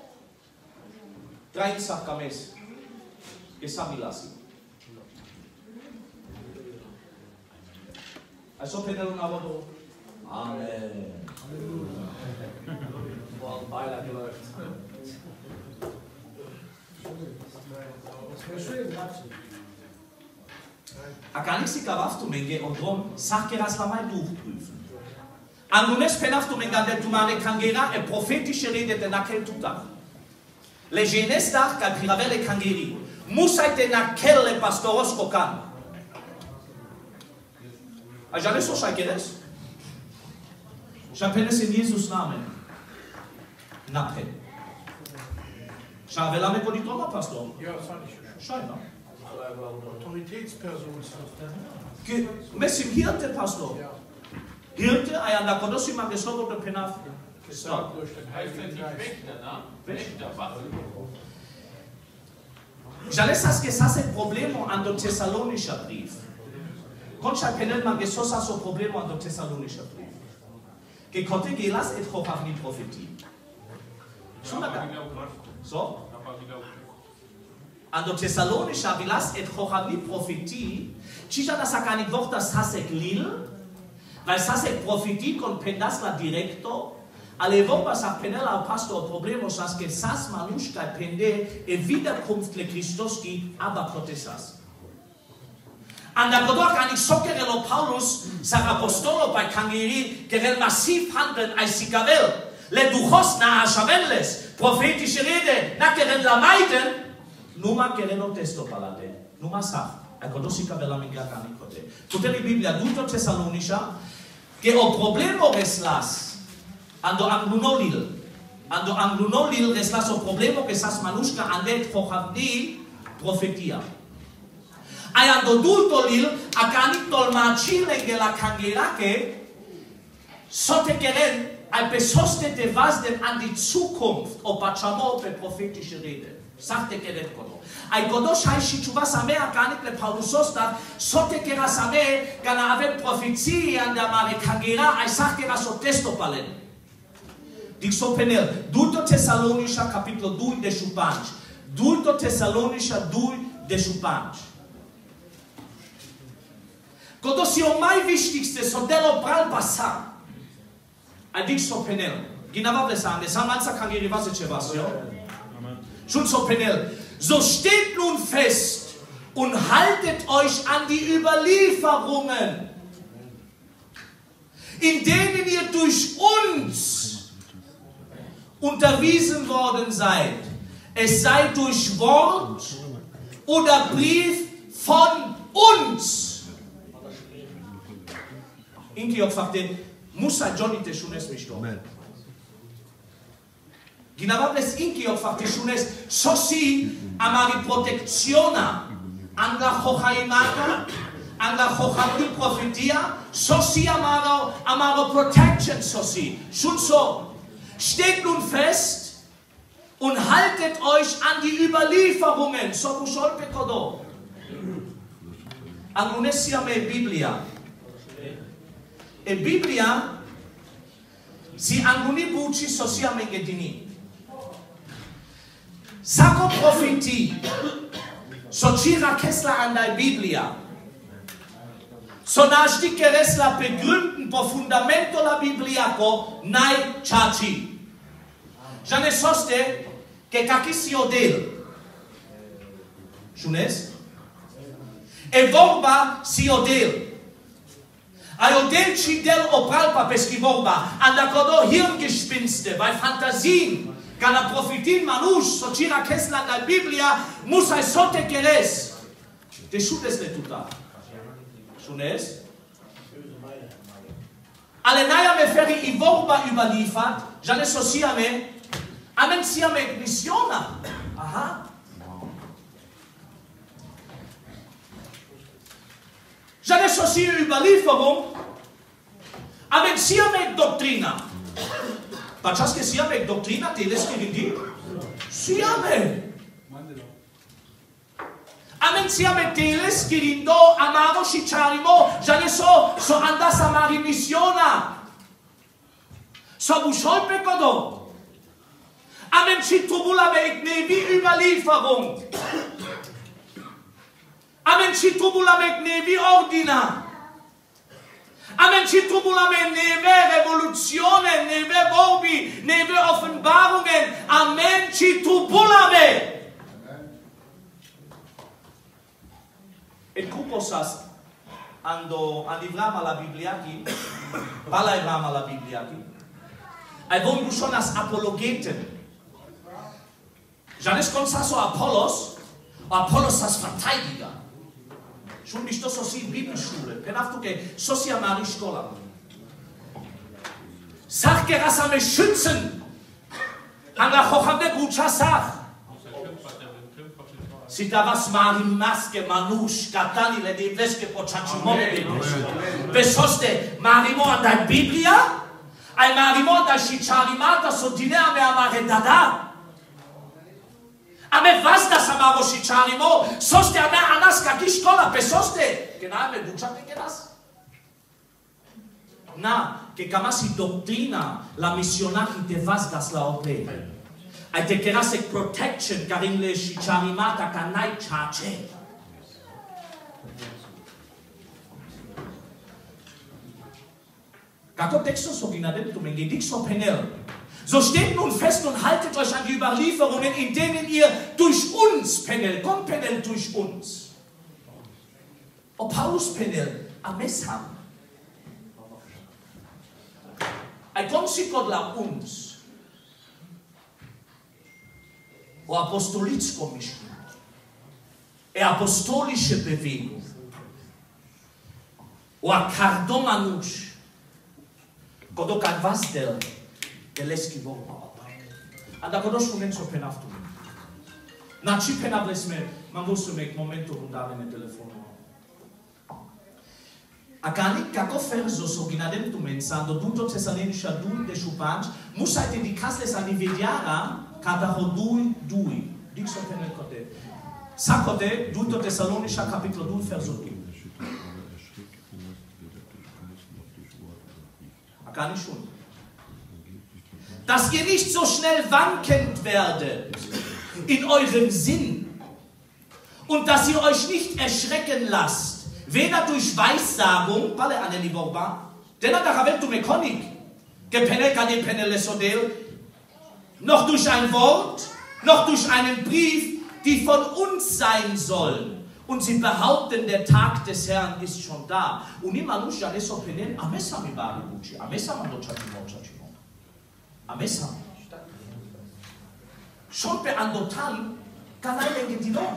Drei Sakames. Esamilasi. Also Penel aber do. Amen. Boah, Beiler geläuft. Akaniksi kawaftu menge odrom sakera slamai durchprüfen. Angunes penaftu mengande tumane kangera e prophetische Rede de nakel tuta. Le genesta ka piravele kangeri. Musa te nakel le pastoros kokan. A jamais so shakeres. Shapenes in Jesus Namen. Napen. Shavela me koditoma pastor. Ja, das fand ich schon. Scheinbar. Autoritätsperson ist das. Messim Hirte, Pastor. Ja. Hirte, ein der Kodosi man gestorben oder Penaf. Gesagt durch den Heißt er Heiligen nicht Geist. Wächter, ne? Wächter, was? Jalesas que sase problemo ando Thessalonischer Brief. Concha penel man gesosa so problemo ando Thessalonischer Brief. Que kote gelas et hochavni Prophetie. So? Ando Thessalonischer vilas et hochavni Prophetie. Chicha da sakani vorta sasek lil. Weil sasek Prophetie con pendas la directo. Ale vomba sa penela pastor problemo sas que sas manushka pende e Wiederkunft le Christoski aber protestas. Anda kodor kan ich sokerelo Paulus sa apostolo bei kangeri gerel massiv handeln als sikavel. Le duchos na ashaveles prophetische Rede na gerel la meiden numa gerelo testo palate. Numa sa a kodosi kavela minga kanikote. Tuteli Biblia duto Thessalonischer che o problema reslas ando anglunolil ando anglunolil reslas o problema che sas manushka andet hohavni profetia ai ando dultolil akani tolmachile che la kangerake sote keren al besoste te was dem an die Zukunft o pachamo per prophetische Rede sagte keret kodo ai kodo shai shichuva same akani le paulusos da sote kera same kana ave profezia anda mare kangera ai sagte ra so testo palen Dixo penel, dulto Thessalonischer capítulo dois de Chupanch. Dulto Thessalonischer dois de Chupanch. Quando se o mais wichtigste so delo pral passar. A Dixo penel. Ginava blesande, samansa kangeri was ich was, jo? Schon so penel. So steht nun fest und haltet euch an die Überlieferungen, in denen ihr durch uns unterwiesen worden seid. Es sei durch Wort oder Brief von uns. Inki ook fakte Musa Johnny te shunes mishto. Ginavables inki ook fakte shunes sosi amari protectiona anga hochaimaka anga hochami profetia sosi amaro amaro protection sosi shunso. Steht nun fest und haltet euch an die Überlieferungen. So bushol pekodo. Angunesia me Biblia. E Biblia si anguni buci sosia me gedini. Sako profeti. So chira kesla an der Biblia. So nashti keresla begründen po fundamento la Bibliaco nai chachi. Já ne soste que kakisi odel. Shunes? E vorba si odel. A odel ci del opralpa peschi vorba. Anda kodo Hirngespinste, bei Fantasien. Kana profitin manush, so chira kesla na Biblia, musa sote keres. Te shudes le tuta. Shunes? Alle naya me feri i vorba überliefert, ja ne sosia me. Amen sia me missiona. Aha. Ja ne sosia Überlieferung. Amen sia me Doktrina. Pachas que sia me Doktrina te les kirindi. Sia me. Amen sia me teles kirindo amaro shicharimo. Ja ne so so andas amari missiona. So bushol pekodo. Amen chitubula me ignevi Überlieferung. Amen chitubula me ignevi ordina. Amen, Chitrubulame, neve Revolutionen, neve Bobi, neve Offenbarungen. Amen, Chitrubulame. Et Kuposas, ando, andivrama la Bibliaki, palaivrama la Bibliaki. Ai vão schon as Apologeten. Janes Consaso Apollos, Apollos as Verteidiger. Schon nicht so sie Bibelschule, penaftuke Soziamari Schola. Sag gerasame schützen. An la Hochande Gucha sag. Si davas mari maske manush katani le de veske pochachimone de. Besoste marimo an da Biblia? Ai marimo da shicharimata so dinea me amare dada. Ame was das amaro shicharimo? Soste ame anas kakishkola besoste. Genau me duchate que das. Na, que kamasi doctrina la missionari te vas das la ope. Ai te kerasek protection karin le shicharimata kanai chache. Kako texto so ginadem tu mengedik so penel. So steht nun fest und haltet euch an die Überlieferungen, in denen ihr durch uns, Penel, kommt Penel durch uns. O Paulus Penel, amesham. Ai konsikod la uns. O apostolitsko Mischung. E apostolische Bewegung. O a kardomanush. Kodokan vasdel. Leski Boga. And ako došlo něco penavtu. Na či penavle sme, mam vosu mek momentu rundale na telefonu. A kani kako ferzo so ginadem tu mensando duto Thessalonischer dui de šupanč, musajte di kasles ani vedjara kada hodui dui. Dik so penel kote. Sakote duto Thessalonischer kapitlo dui verso dui. A kani schon. Dass ihr nicht so schnell wankend werdet in eurem Sinn und dass ihr euch nicht erschrecken lasst, weder durch Weissagung, pale aneli borba, denn da haventu mekonik, gepenel kade penelesodel, noch durch ein Wort, noch durch einen Brief, die von uns sein sollen. Und sie behaupten, der Tag des Herrn ist schon da. Und immer nur ja so penen, amesa mi bari buchi, amesa man do chachimo chachimo. Amesa. Schon pe andotan, kanai lenge di no.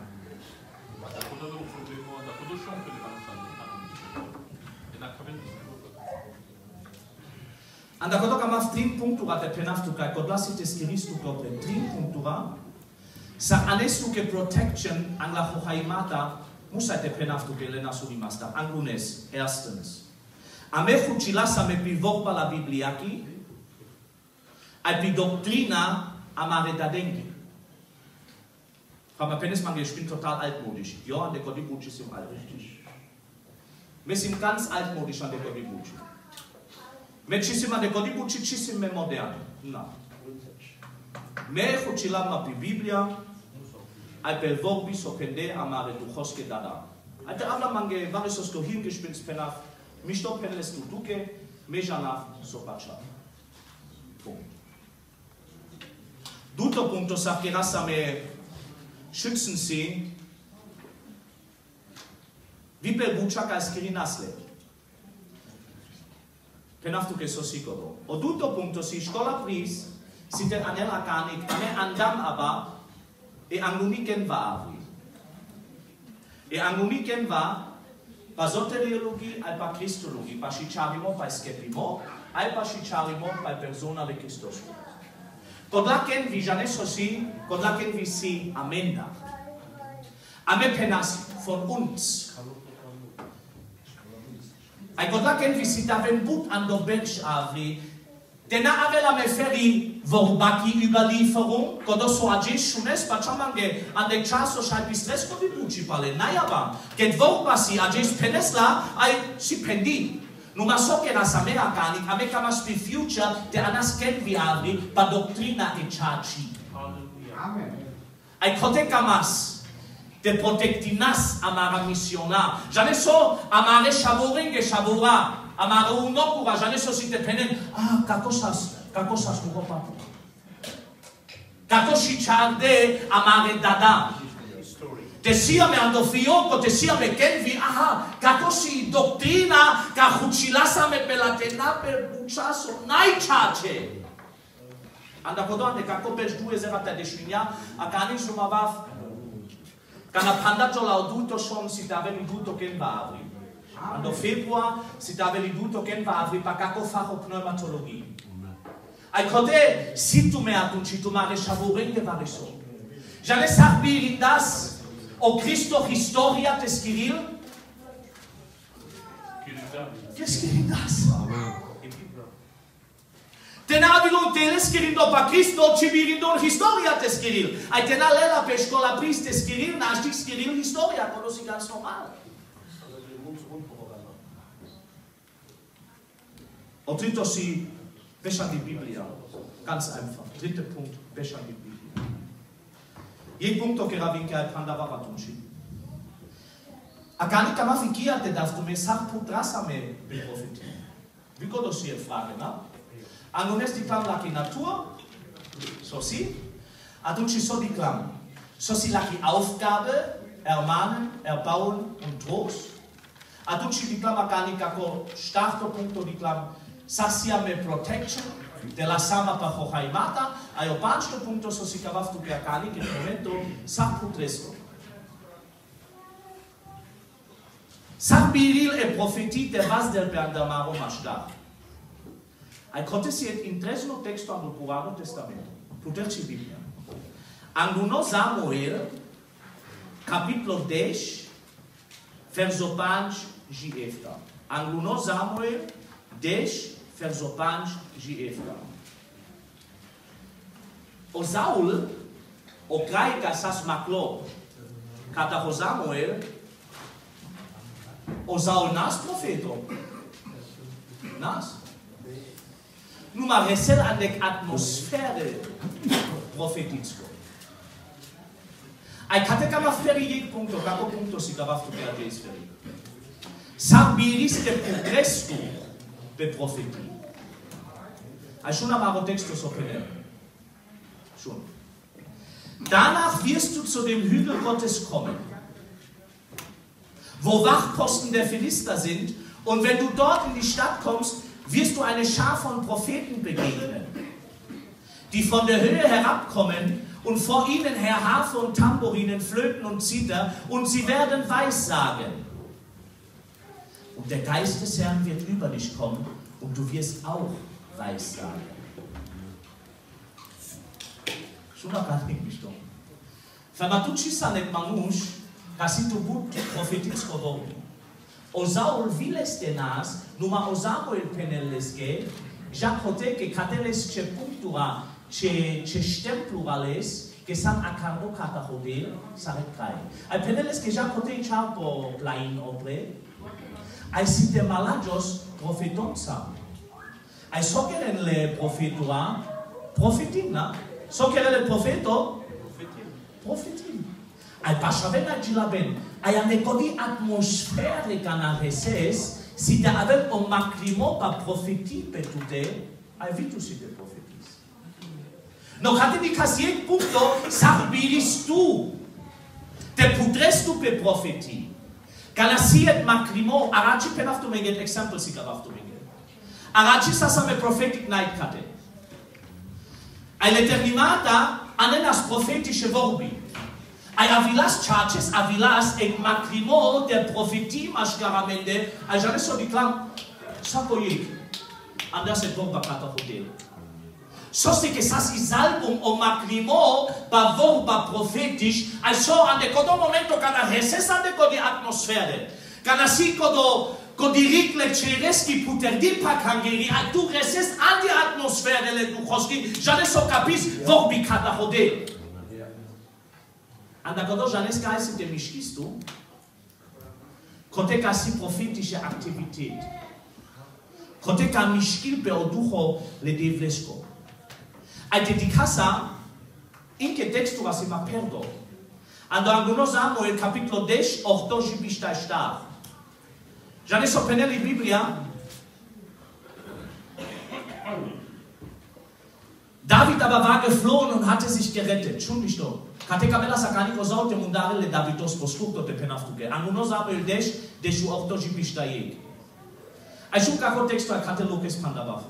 Anda kodo kamaf trim punktura te penaftu kai kodlasit eskiristu kope trim punktura. Sa anesu ke protection an la hohaimata musa te penaftu ke lena surimasta. Anglunes, erstens. Amechu chilasa me pivor pa la Bibliaki. Alpi Doktrina amare da denki. Aber Penis man, ich bin total altmodisch. Ja, an der Kodibuchi ist im All richtig. Wir sind ganz altmodisch an der Kodibuchi. Wir sind an der Kodibuchi, sind wir modern. Na. Me chuchilam ma pi Biblia, alpe vorbi so pende amare du choske dada. Alte avla mange varisos to hingespinst penaf, mich to penles tu duke, me janaf so pacha. Punkt. Duto punto sa che rasa me schützen sie, wie per buchaka skirinasle. Penaftu che so sicuro. O duto punto si scola pris, si ten anela canik, ane andam aba, e anguniken va avri. E anguniken va, pa soteriologi, al pa cristologi, pa shicharimo, pa skepimo, al pa shicharimo, pa persona de Christos. Kodlaken vi janes osi, kodlaken vi si amenda. Ame penas von uns. Ai kodlaken vi si daven but an do bench avri, dena avela me feri vorbaki Überlieferung, kodoso ajes shunes pachamange an de chaso shalpistres kovibuchi pale, nayaba, get vorbasi ajes penesla, ai si pendi. Numa so che la samera canik, ame kamas pi future, te anas ken vi avri, pa doctrina e chachi. Amen. Ai kote kamas, te protectinas amara missiona. Jane so amare shavorenge shavora. Amare un no curajane so si te penen, ah, kakosas, kakosas mu papu. Kakoshi charde amare dada. Te sia me ando fioko, te sia me kenvi, aha, kakoshi doctrina, kahuchilasa me pelatena per buchaso, nai chache. Anda kodoane kakopes due zerata de shvinia, akani sumavaf. Kana pandato l'auduto son si t'aveva veduto che va apri. Ando februar si t'aveva veduto che va apri pa kako facho pneumatologie. Ai kote si tu me atunci tu mare shavuren de variso. Ja ne sabir das o Cristo historia te skiril. Che skiril das? Tenavilo te skiril do pa Cristo ci virindo historia te skiril. Ai tenalela pe scola priste skiril na sti skiril historia, conosci ganz normal. Und dritter sie wäschern die Biblia. Ganz einfach. Dritter Punkt, wäschern die Biblia. Jeden Punkt che ravinca al pranda vatunci. Akani kama fikia te das du me sach putrasa me profeti. Wie kodo sie frage, na? Angunes di clam la ki Natur, so si, adunci so di clam. So si la ki Aufgabe, ermahnen, erbauen und Trost. Adunci di clam akani kako starto punto di clam. Sasia me protection de la sama pa hohaimata, aio pancho punto so si cavaftu che akali che momento sa putresto. Sa biril e profeti te vas del peandamaro mashda. Ai contesi et interesno texto al Purano Testamento, puterci Biblia. Anguno Samuel, capitolo dez, verso cinque G F. Anguno Samuel dez, verso cinque G F. O Saul, o graica sas maklo, kata o Samuel, o Saul nas profeto. Nas. Numa resel andek atmosfere profetitsko. Ai kate kama feri yek punto, kako punto si kavaftu ke ajes feri. Sabiriste progresko be profeti. Ai schon amaro texto so penen. Schon. Danach wirst du zu dem Hügel Gottes kommen, wo Wachposten der Philister sind, und wenn du dort in die Stadt kommst, wirst du eine Schar von Propheten begegnen, die von der Höhe herabkommen und vor ihnen her Harfe und Tambourinen, Flöten und Zither, und sie werden Weissagen. Und der Geist des Herrn wird über dich kommen und du wirst auch Weissagen. Schon noch gar nicht gestorben. Famatucci sanek manush, kasitu but profetis kodobi. O Saul viles tenas, numa o Samuel penelesque, jacote que cateles che punctura, che che stem plurales, que san acardo catahode, saret kai. Ai peneles que jacote chapo plain opre, ai site malajos profeton sam. Ai sokeren le profetura, profetina, sokeren le profeto, profetin. Ai pashaven a gilaben, ai anecodi atmosfere cana reses, si te avem o macrimo pa profeti pe tute, ai vitu si te profetis. No cate di casiec punto, sarbiris tu, te putres tu pe profeti. Cana siet macrimo, araci penaftu menget, example si cavaftu menget. Araci sasa me prophetic night cate. Ai l'eternimata, anenas profetische vorbi. Ai avilas churches, avilas et macrimo de profeti mashgaramende, ai jane so di clam, sakoyik, andas et vorba kata hotel. So se que sas is album o macrimo, ba vorba profetisch, ai so ande kodo momento kana reses ande kodi atmosfere, kana si kodo kodi rikle chereski puter di pakangeri, ai tu reses ande atmosfere le du khoski, jane so kapis vorbi kata hotel. Anda kodo janes kaisi te mishkistu, kote kasi profetische Aktivität. Kote ka mishkil pe oducho le devlesko. Ai te dikasa, inke textu asi ma perdo. Ando anguno Samuel capitolo dez, orto jibishta shtar. Janes o peneli Biblia, David aber war geflohen und hatte sich gerettet. Čumišto? Kate kamela sakani kozao te mundare le Davidos postukto te penaftuke. Anuno Samuel desh deshu okto jipistayek. Aishun kako texto akate Lukas pandabaf.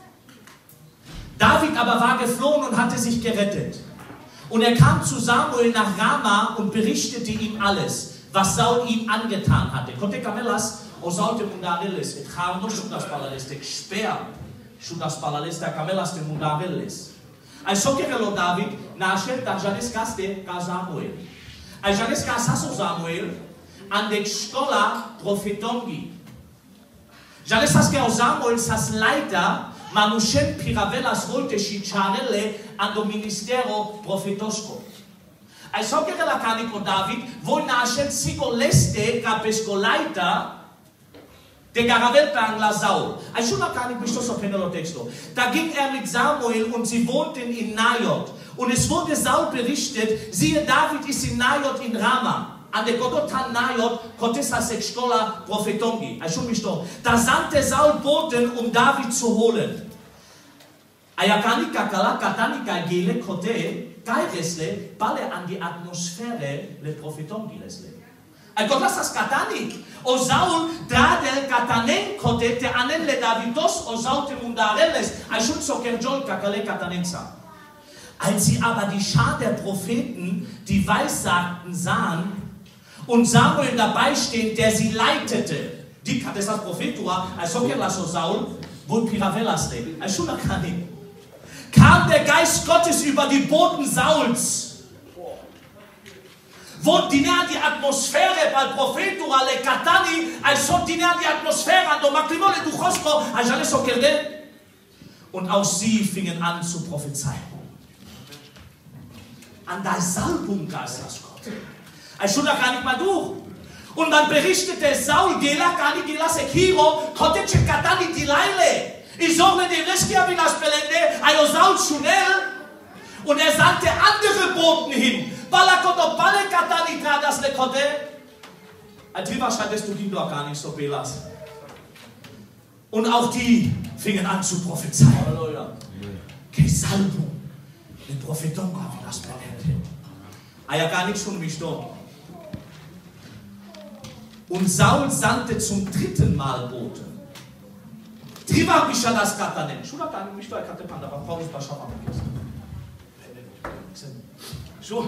David aber war geflohen und hatte sich gerettet. Und er kam zu Samuel nach Rama und berichtete ihm alles, was Saul ihm angetan hatte. Kote kamelas o Saul te mundareles et charno shudas palaleste sper shudas palaleste kamelas te mundareles. Ai sokerelo David na ashel ta janes kaste ka Samuel. Ai janes kasaso Samuel an de skola profetongi. Janes as ke o Samuel sas leiter Manushen Piravelas volte shicharele ando ministero profetosco. Ai so che la canico David voi nascen sigoleste capescolaita de Garavel Pangla Saul. Ai schon la canico sto so penelo texto. Da ging er mit Samuel und sie wohnten in Najot. Und es wurde Saul berichtet, siehe David ist in Najot in Rama. An der Godotan Najot Kotesa Sextola Profetongi. Da sandte Saul Boten, um David zu holen. Ayakani kakala katani kagele kote kairesle bale an die Atmosphäre le Profetongi lesle. Ay Godotas katani o Saul dradel katanen kote te anen le Davidos o Saul te mundareles. Ay shun sokerjol kakale katanensa. Als sie aber die Schar der Propheten, die Weissagten sahen, und Samuel dabei steht, der sie leitete. Die hat es als Prophetua, als Sokerlasso Saul, wo Piravelas lebt. Als Schulakani. Kam der Geist Gottes über die Boten Sauls. Wo die Atmosphäre bei Prophetua le Katani, als so die Atmosphäre an do Maklimole du Chosko, als alles Sokerde. Und auch sie fingen an zu prophezeien. An der Salbung das Gott. Als schon da gar nicht mal durch. Und dann berichtete Saul, Gela, Kani, Gela, Sekiro, Koteche, Katani, die Leile. Ich sorge die Reskia, wie das Belende, also Saul, Schunel. Und er sandte andere Boten hin. Balakoto, Bale, Katani, Tradas, Lekote. Ein Triva schreitest du die doch gar nicht so, Belas. Und auch die fingen an zu prophezeien. Halleluja. Gesalbung. Den Propheton, wie das Belende. Ah ja, gar nichts von mich dort. Und Saul sandte zum dritten Mal Boten. Triva Bishadas Katanen. Schula kann mich da Kate Panda, aber Paulus Bashama vergessen. Schon.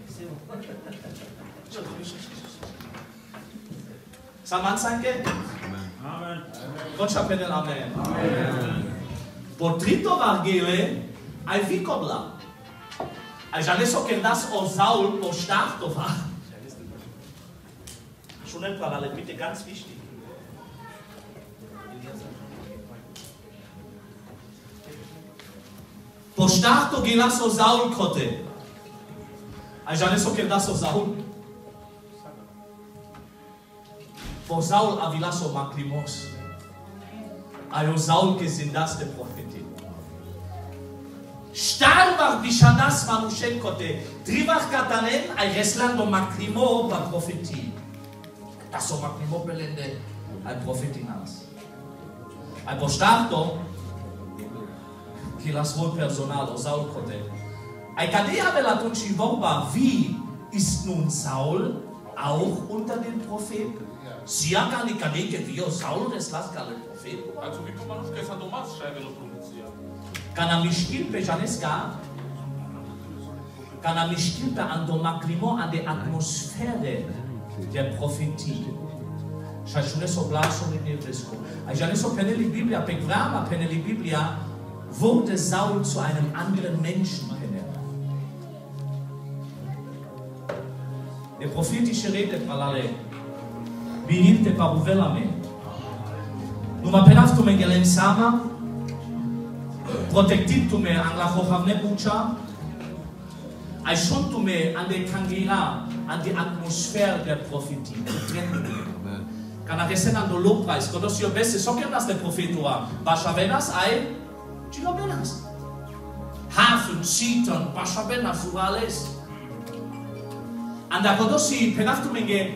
Saman sanke? Amen. Gott schapenen Amen. Amen. Potrito Vargele, ai Vikobla. Ai Janeso Kendas o Saul o Startova. Schon ein paar bitte ganz wichtig. Postarto gilasso Saul kote. Ai Janeso Kendasso Saul. Po Saul avilasso Maklimos. Ai o Saul que sindaste profetin. Starvach bishadas manushen kote. Trivach katanen ai reslando Maklimo pa profetin. Das so Maklimo belende ai profetinas. Ai postarto que las wohl personal o Saul kote. Ai kadea velatun chivorba, wie ist nun Saul auch unter den Propheten? Sia gar nicht kadeke wie Saul des las kale Propheten. Also wie kann man uns gestern Thomas schreiben und produzieren? Kana mishkil pe janeska, kana mishkil pe ando maklimo an der Atmosphäre der Prophetie. Shashune so blaso in Evresko. Ai janeso peneli Biblia pe grama peneli Biblia wurde Saul zu einem anderen Menschen. Der prophetische Rede palale bihinte paruvelame. Numa penaftu mengelen sama protectitu me an la chochavne bucha aishontu me an der Kangira, an die Atmosphäre der Prophetie. Kana resen an do Lobpreis, kodos yo beste sokernas der Prophetua, bashavenas ai chilobenas. Hafen, Ziton, bashavenas urales. Anda kodosi penaftu menge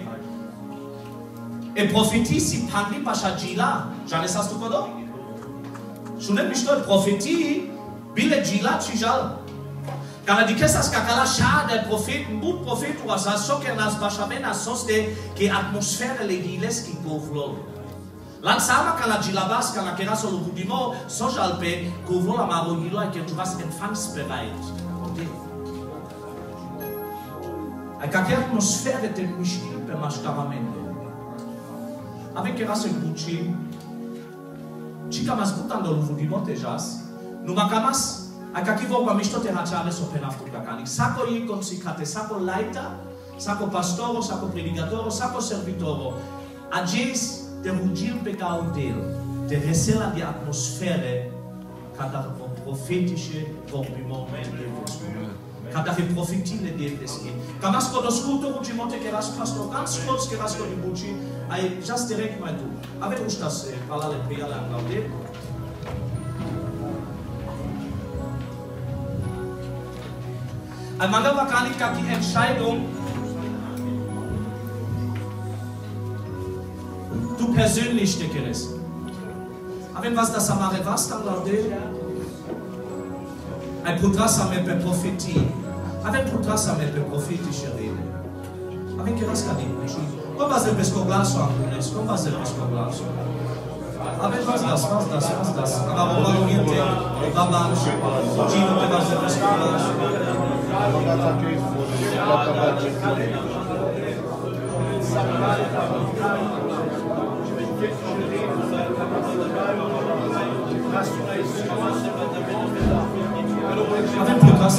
e profetisi pandi pashajila. Janes hast du kodo? Shunem bishto profeti Bile Gila Chijal. Kana dikesas kakala shade profeten, but profetu asa sokernas bashamena soste ke atmosfera legiles ki kovlo. Langsama kana jilabas kana keraso lubudimo sojalpe kovlo la marogilo ke tu vas empfangsbereit. A kakela atmosfera te mishkil pe mashkaramende. Avec keraso buchi chika mas butando lubudimo tejas, numa kamas Akaki vou com isto ter achado so penafto kakani. Sako i consikate, sako laita, sako pastoro, sako predigatoro, sako servitoro. Agis te rugil pecao del, te recela de atmosfere, cada profetische moment de Deus. Cada profetile de Deus. Kamas quando escuto o Timote que ras pastor, ganz kurz que ras ko di buci, ai just direct mai tu. Ave ustas ala le pria la angaude. Ein Mann war gar nicht die Entscheidung, du persönlich Deckeres. Aber was das amare was dann laude? Ein Putrasa mit der Prophetie. Aber ein Putrasa mit der prophetische Rede. Aber ich weiß gar nicht. Como was el pescoglaso antes? Como was el pescoglaso? Aber was das? Was das? Was das? Aber wo war oriente? Baba, Gino te was el pescoglaso. Avem plecase.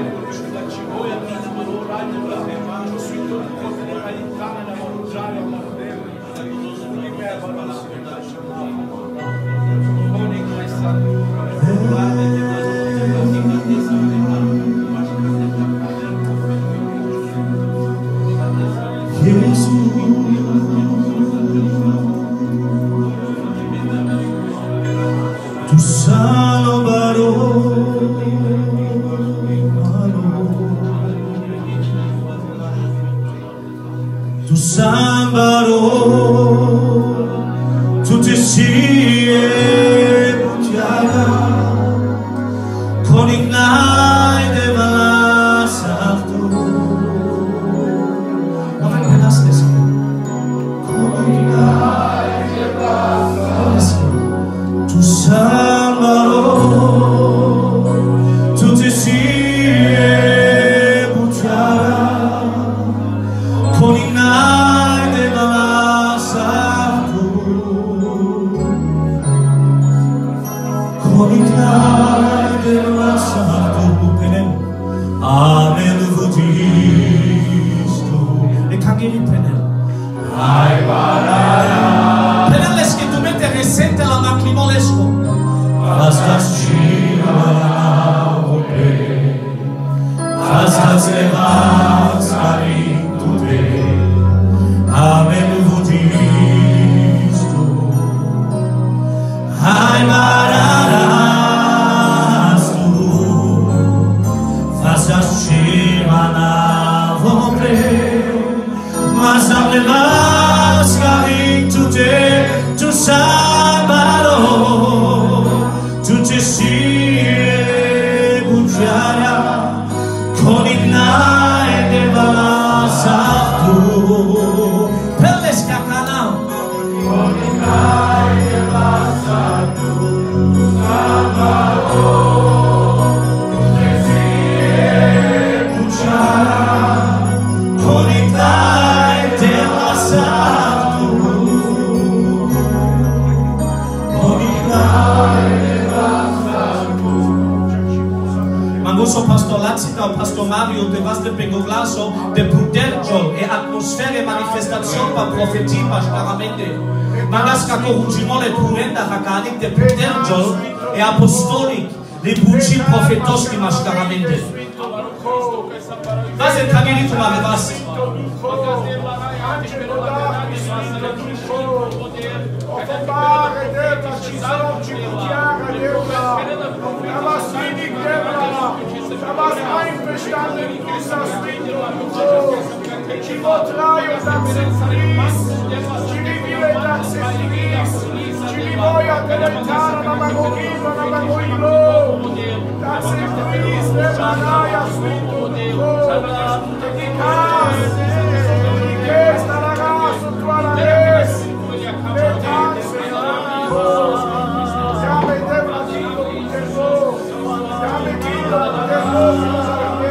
Tu sano varone, tu san varone, tu ti siedi chiara, con ignai de valasartu. Ma vai che la stessa, con ignai de valasartu. Tu san varone, tu ti siedi chiara, con ignai de valasartu. Con ignai de valasartu. Amen vutisto. E kagiri penel. Ai barara. Peneles que tu mete recente la maclimolesco. Fastas chira ope. Fastas levas carinto te. Amen vutisto. Ai barara. Fastas chira ope. Mas levas carinto te. Tu sabaro, tu ti siedi bugiara, con ignai de valasartu. Per le scacanao, con ignai de valasartu, tu sabaro, tu ti siedi bugiara, con ignai de valasartu. Mangoso pastor Latsita o pastor Mario te vas de pengoglaso de prudergio e atmosfere manifestazione pa profetia pa scaramende. Mangas kako hujimole purenda hakanik de prudergio e apostolic de buci profetoski ma scaramende. Vas el camino tu mare vas. Offenbare Debra, ci sono ci chiara Debra, Tabas wenig Debra, Tabas einverstanden in dieser Swindel, ci potrai d'accessibris, ci vivile d'accessibris, ci vivoia dell'etano, la magoghino, la magoghino, d'accessibris, le manaia, spinto duco, e di casa, di questa ragazza, tu alla res, le tanze, siamo in temativo di Gesù, siamo in temativo di Gesù,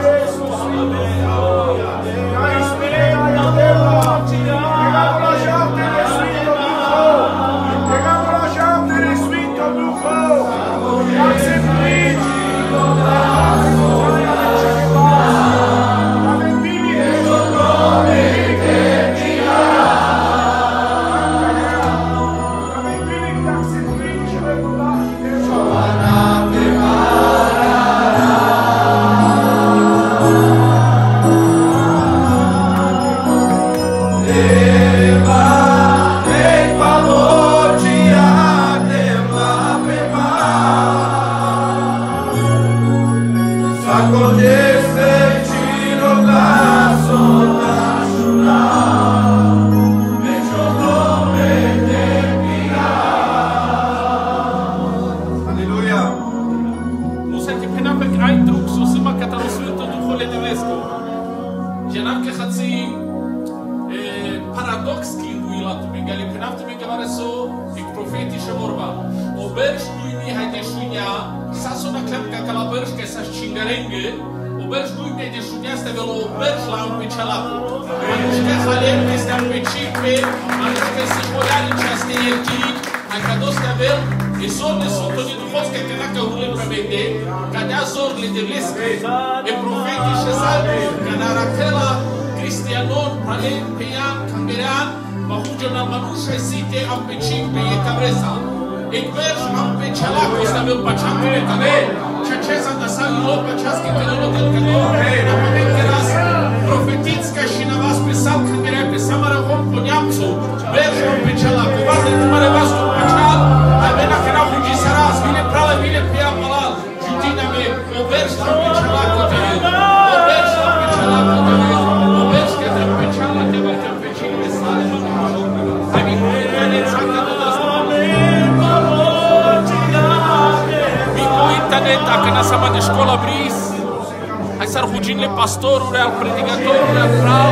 pastorul, al predicatorul, al frau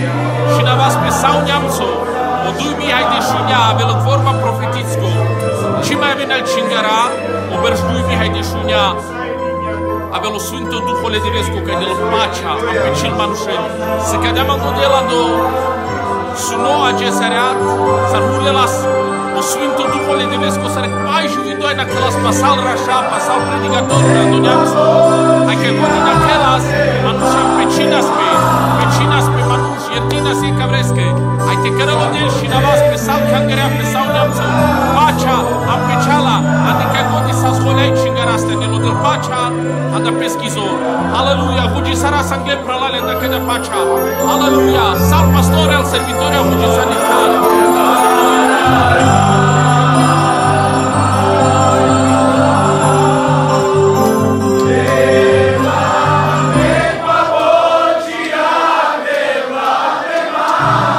și navas pe sau neamțo. O dui mi hai de șunia, avelă vorba profeticko. Ci mai avem al cingara, o berș dui mi hai de șunia. Avelă Sfântul Duhul Edirescu, că de la pacea, am pe cel manușel. Să cadeam în modela do suno agesareat, să rule las o Sfântul Duhul Edirescu, să repai și uidoi naquelas pasal rașa, pasal predicatorul, al do neamțo. Hai că godi naquelas, manușam pecinas pe, pecinas pe manuș, iertinas e cavrescă. Hai te cărălă de el și navas pe sal cangărea, pe sau neamțo. Pacea, am pe ceala, adică godi să zholei cingara asta, de lo del pacea, anda peschizo. Aleluia, hugi sara sangle pralale da cada pacea. Aleluia, sal pastore al servitore hugi sanitare. Ah!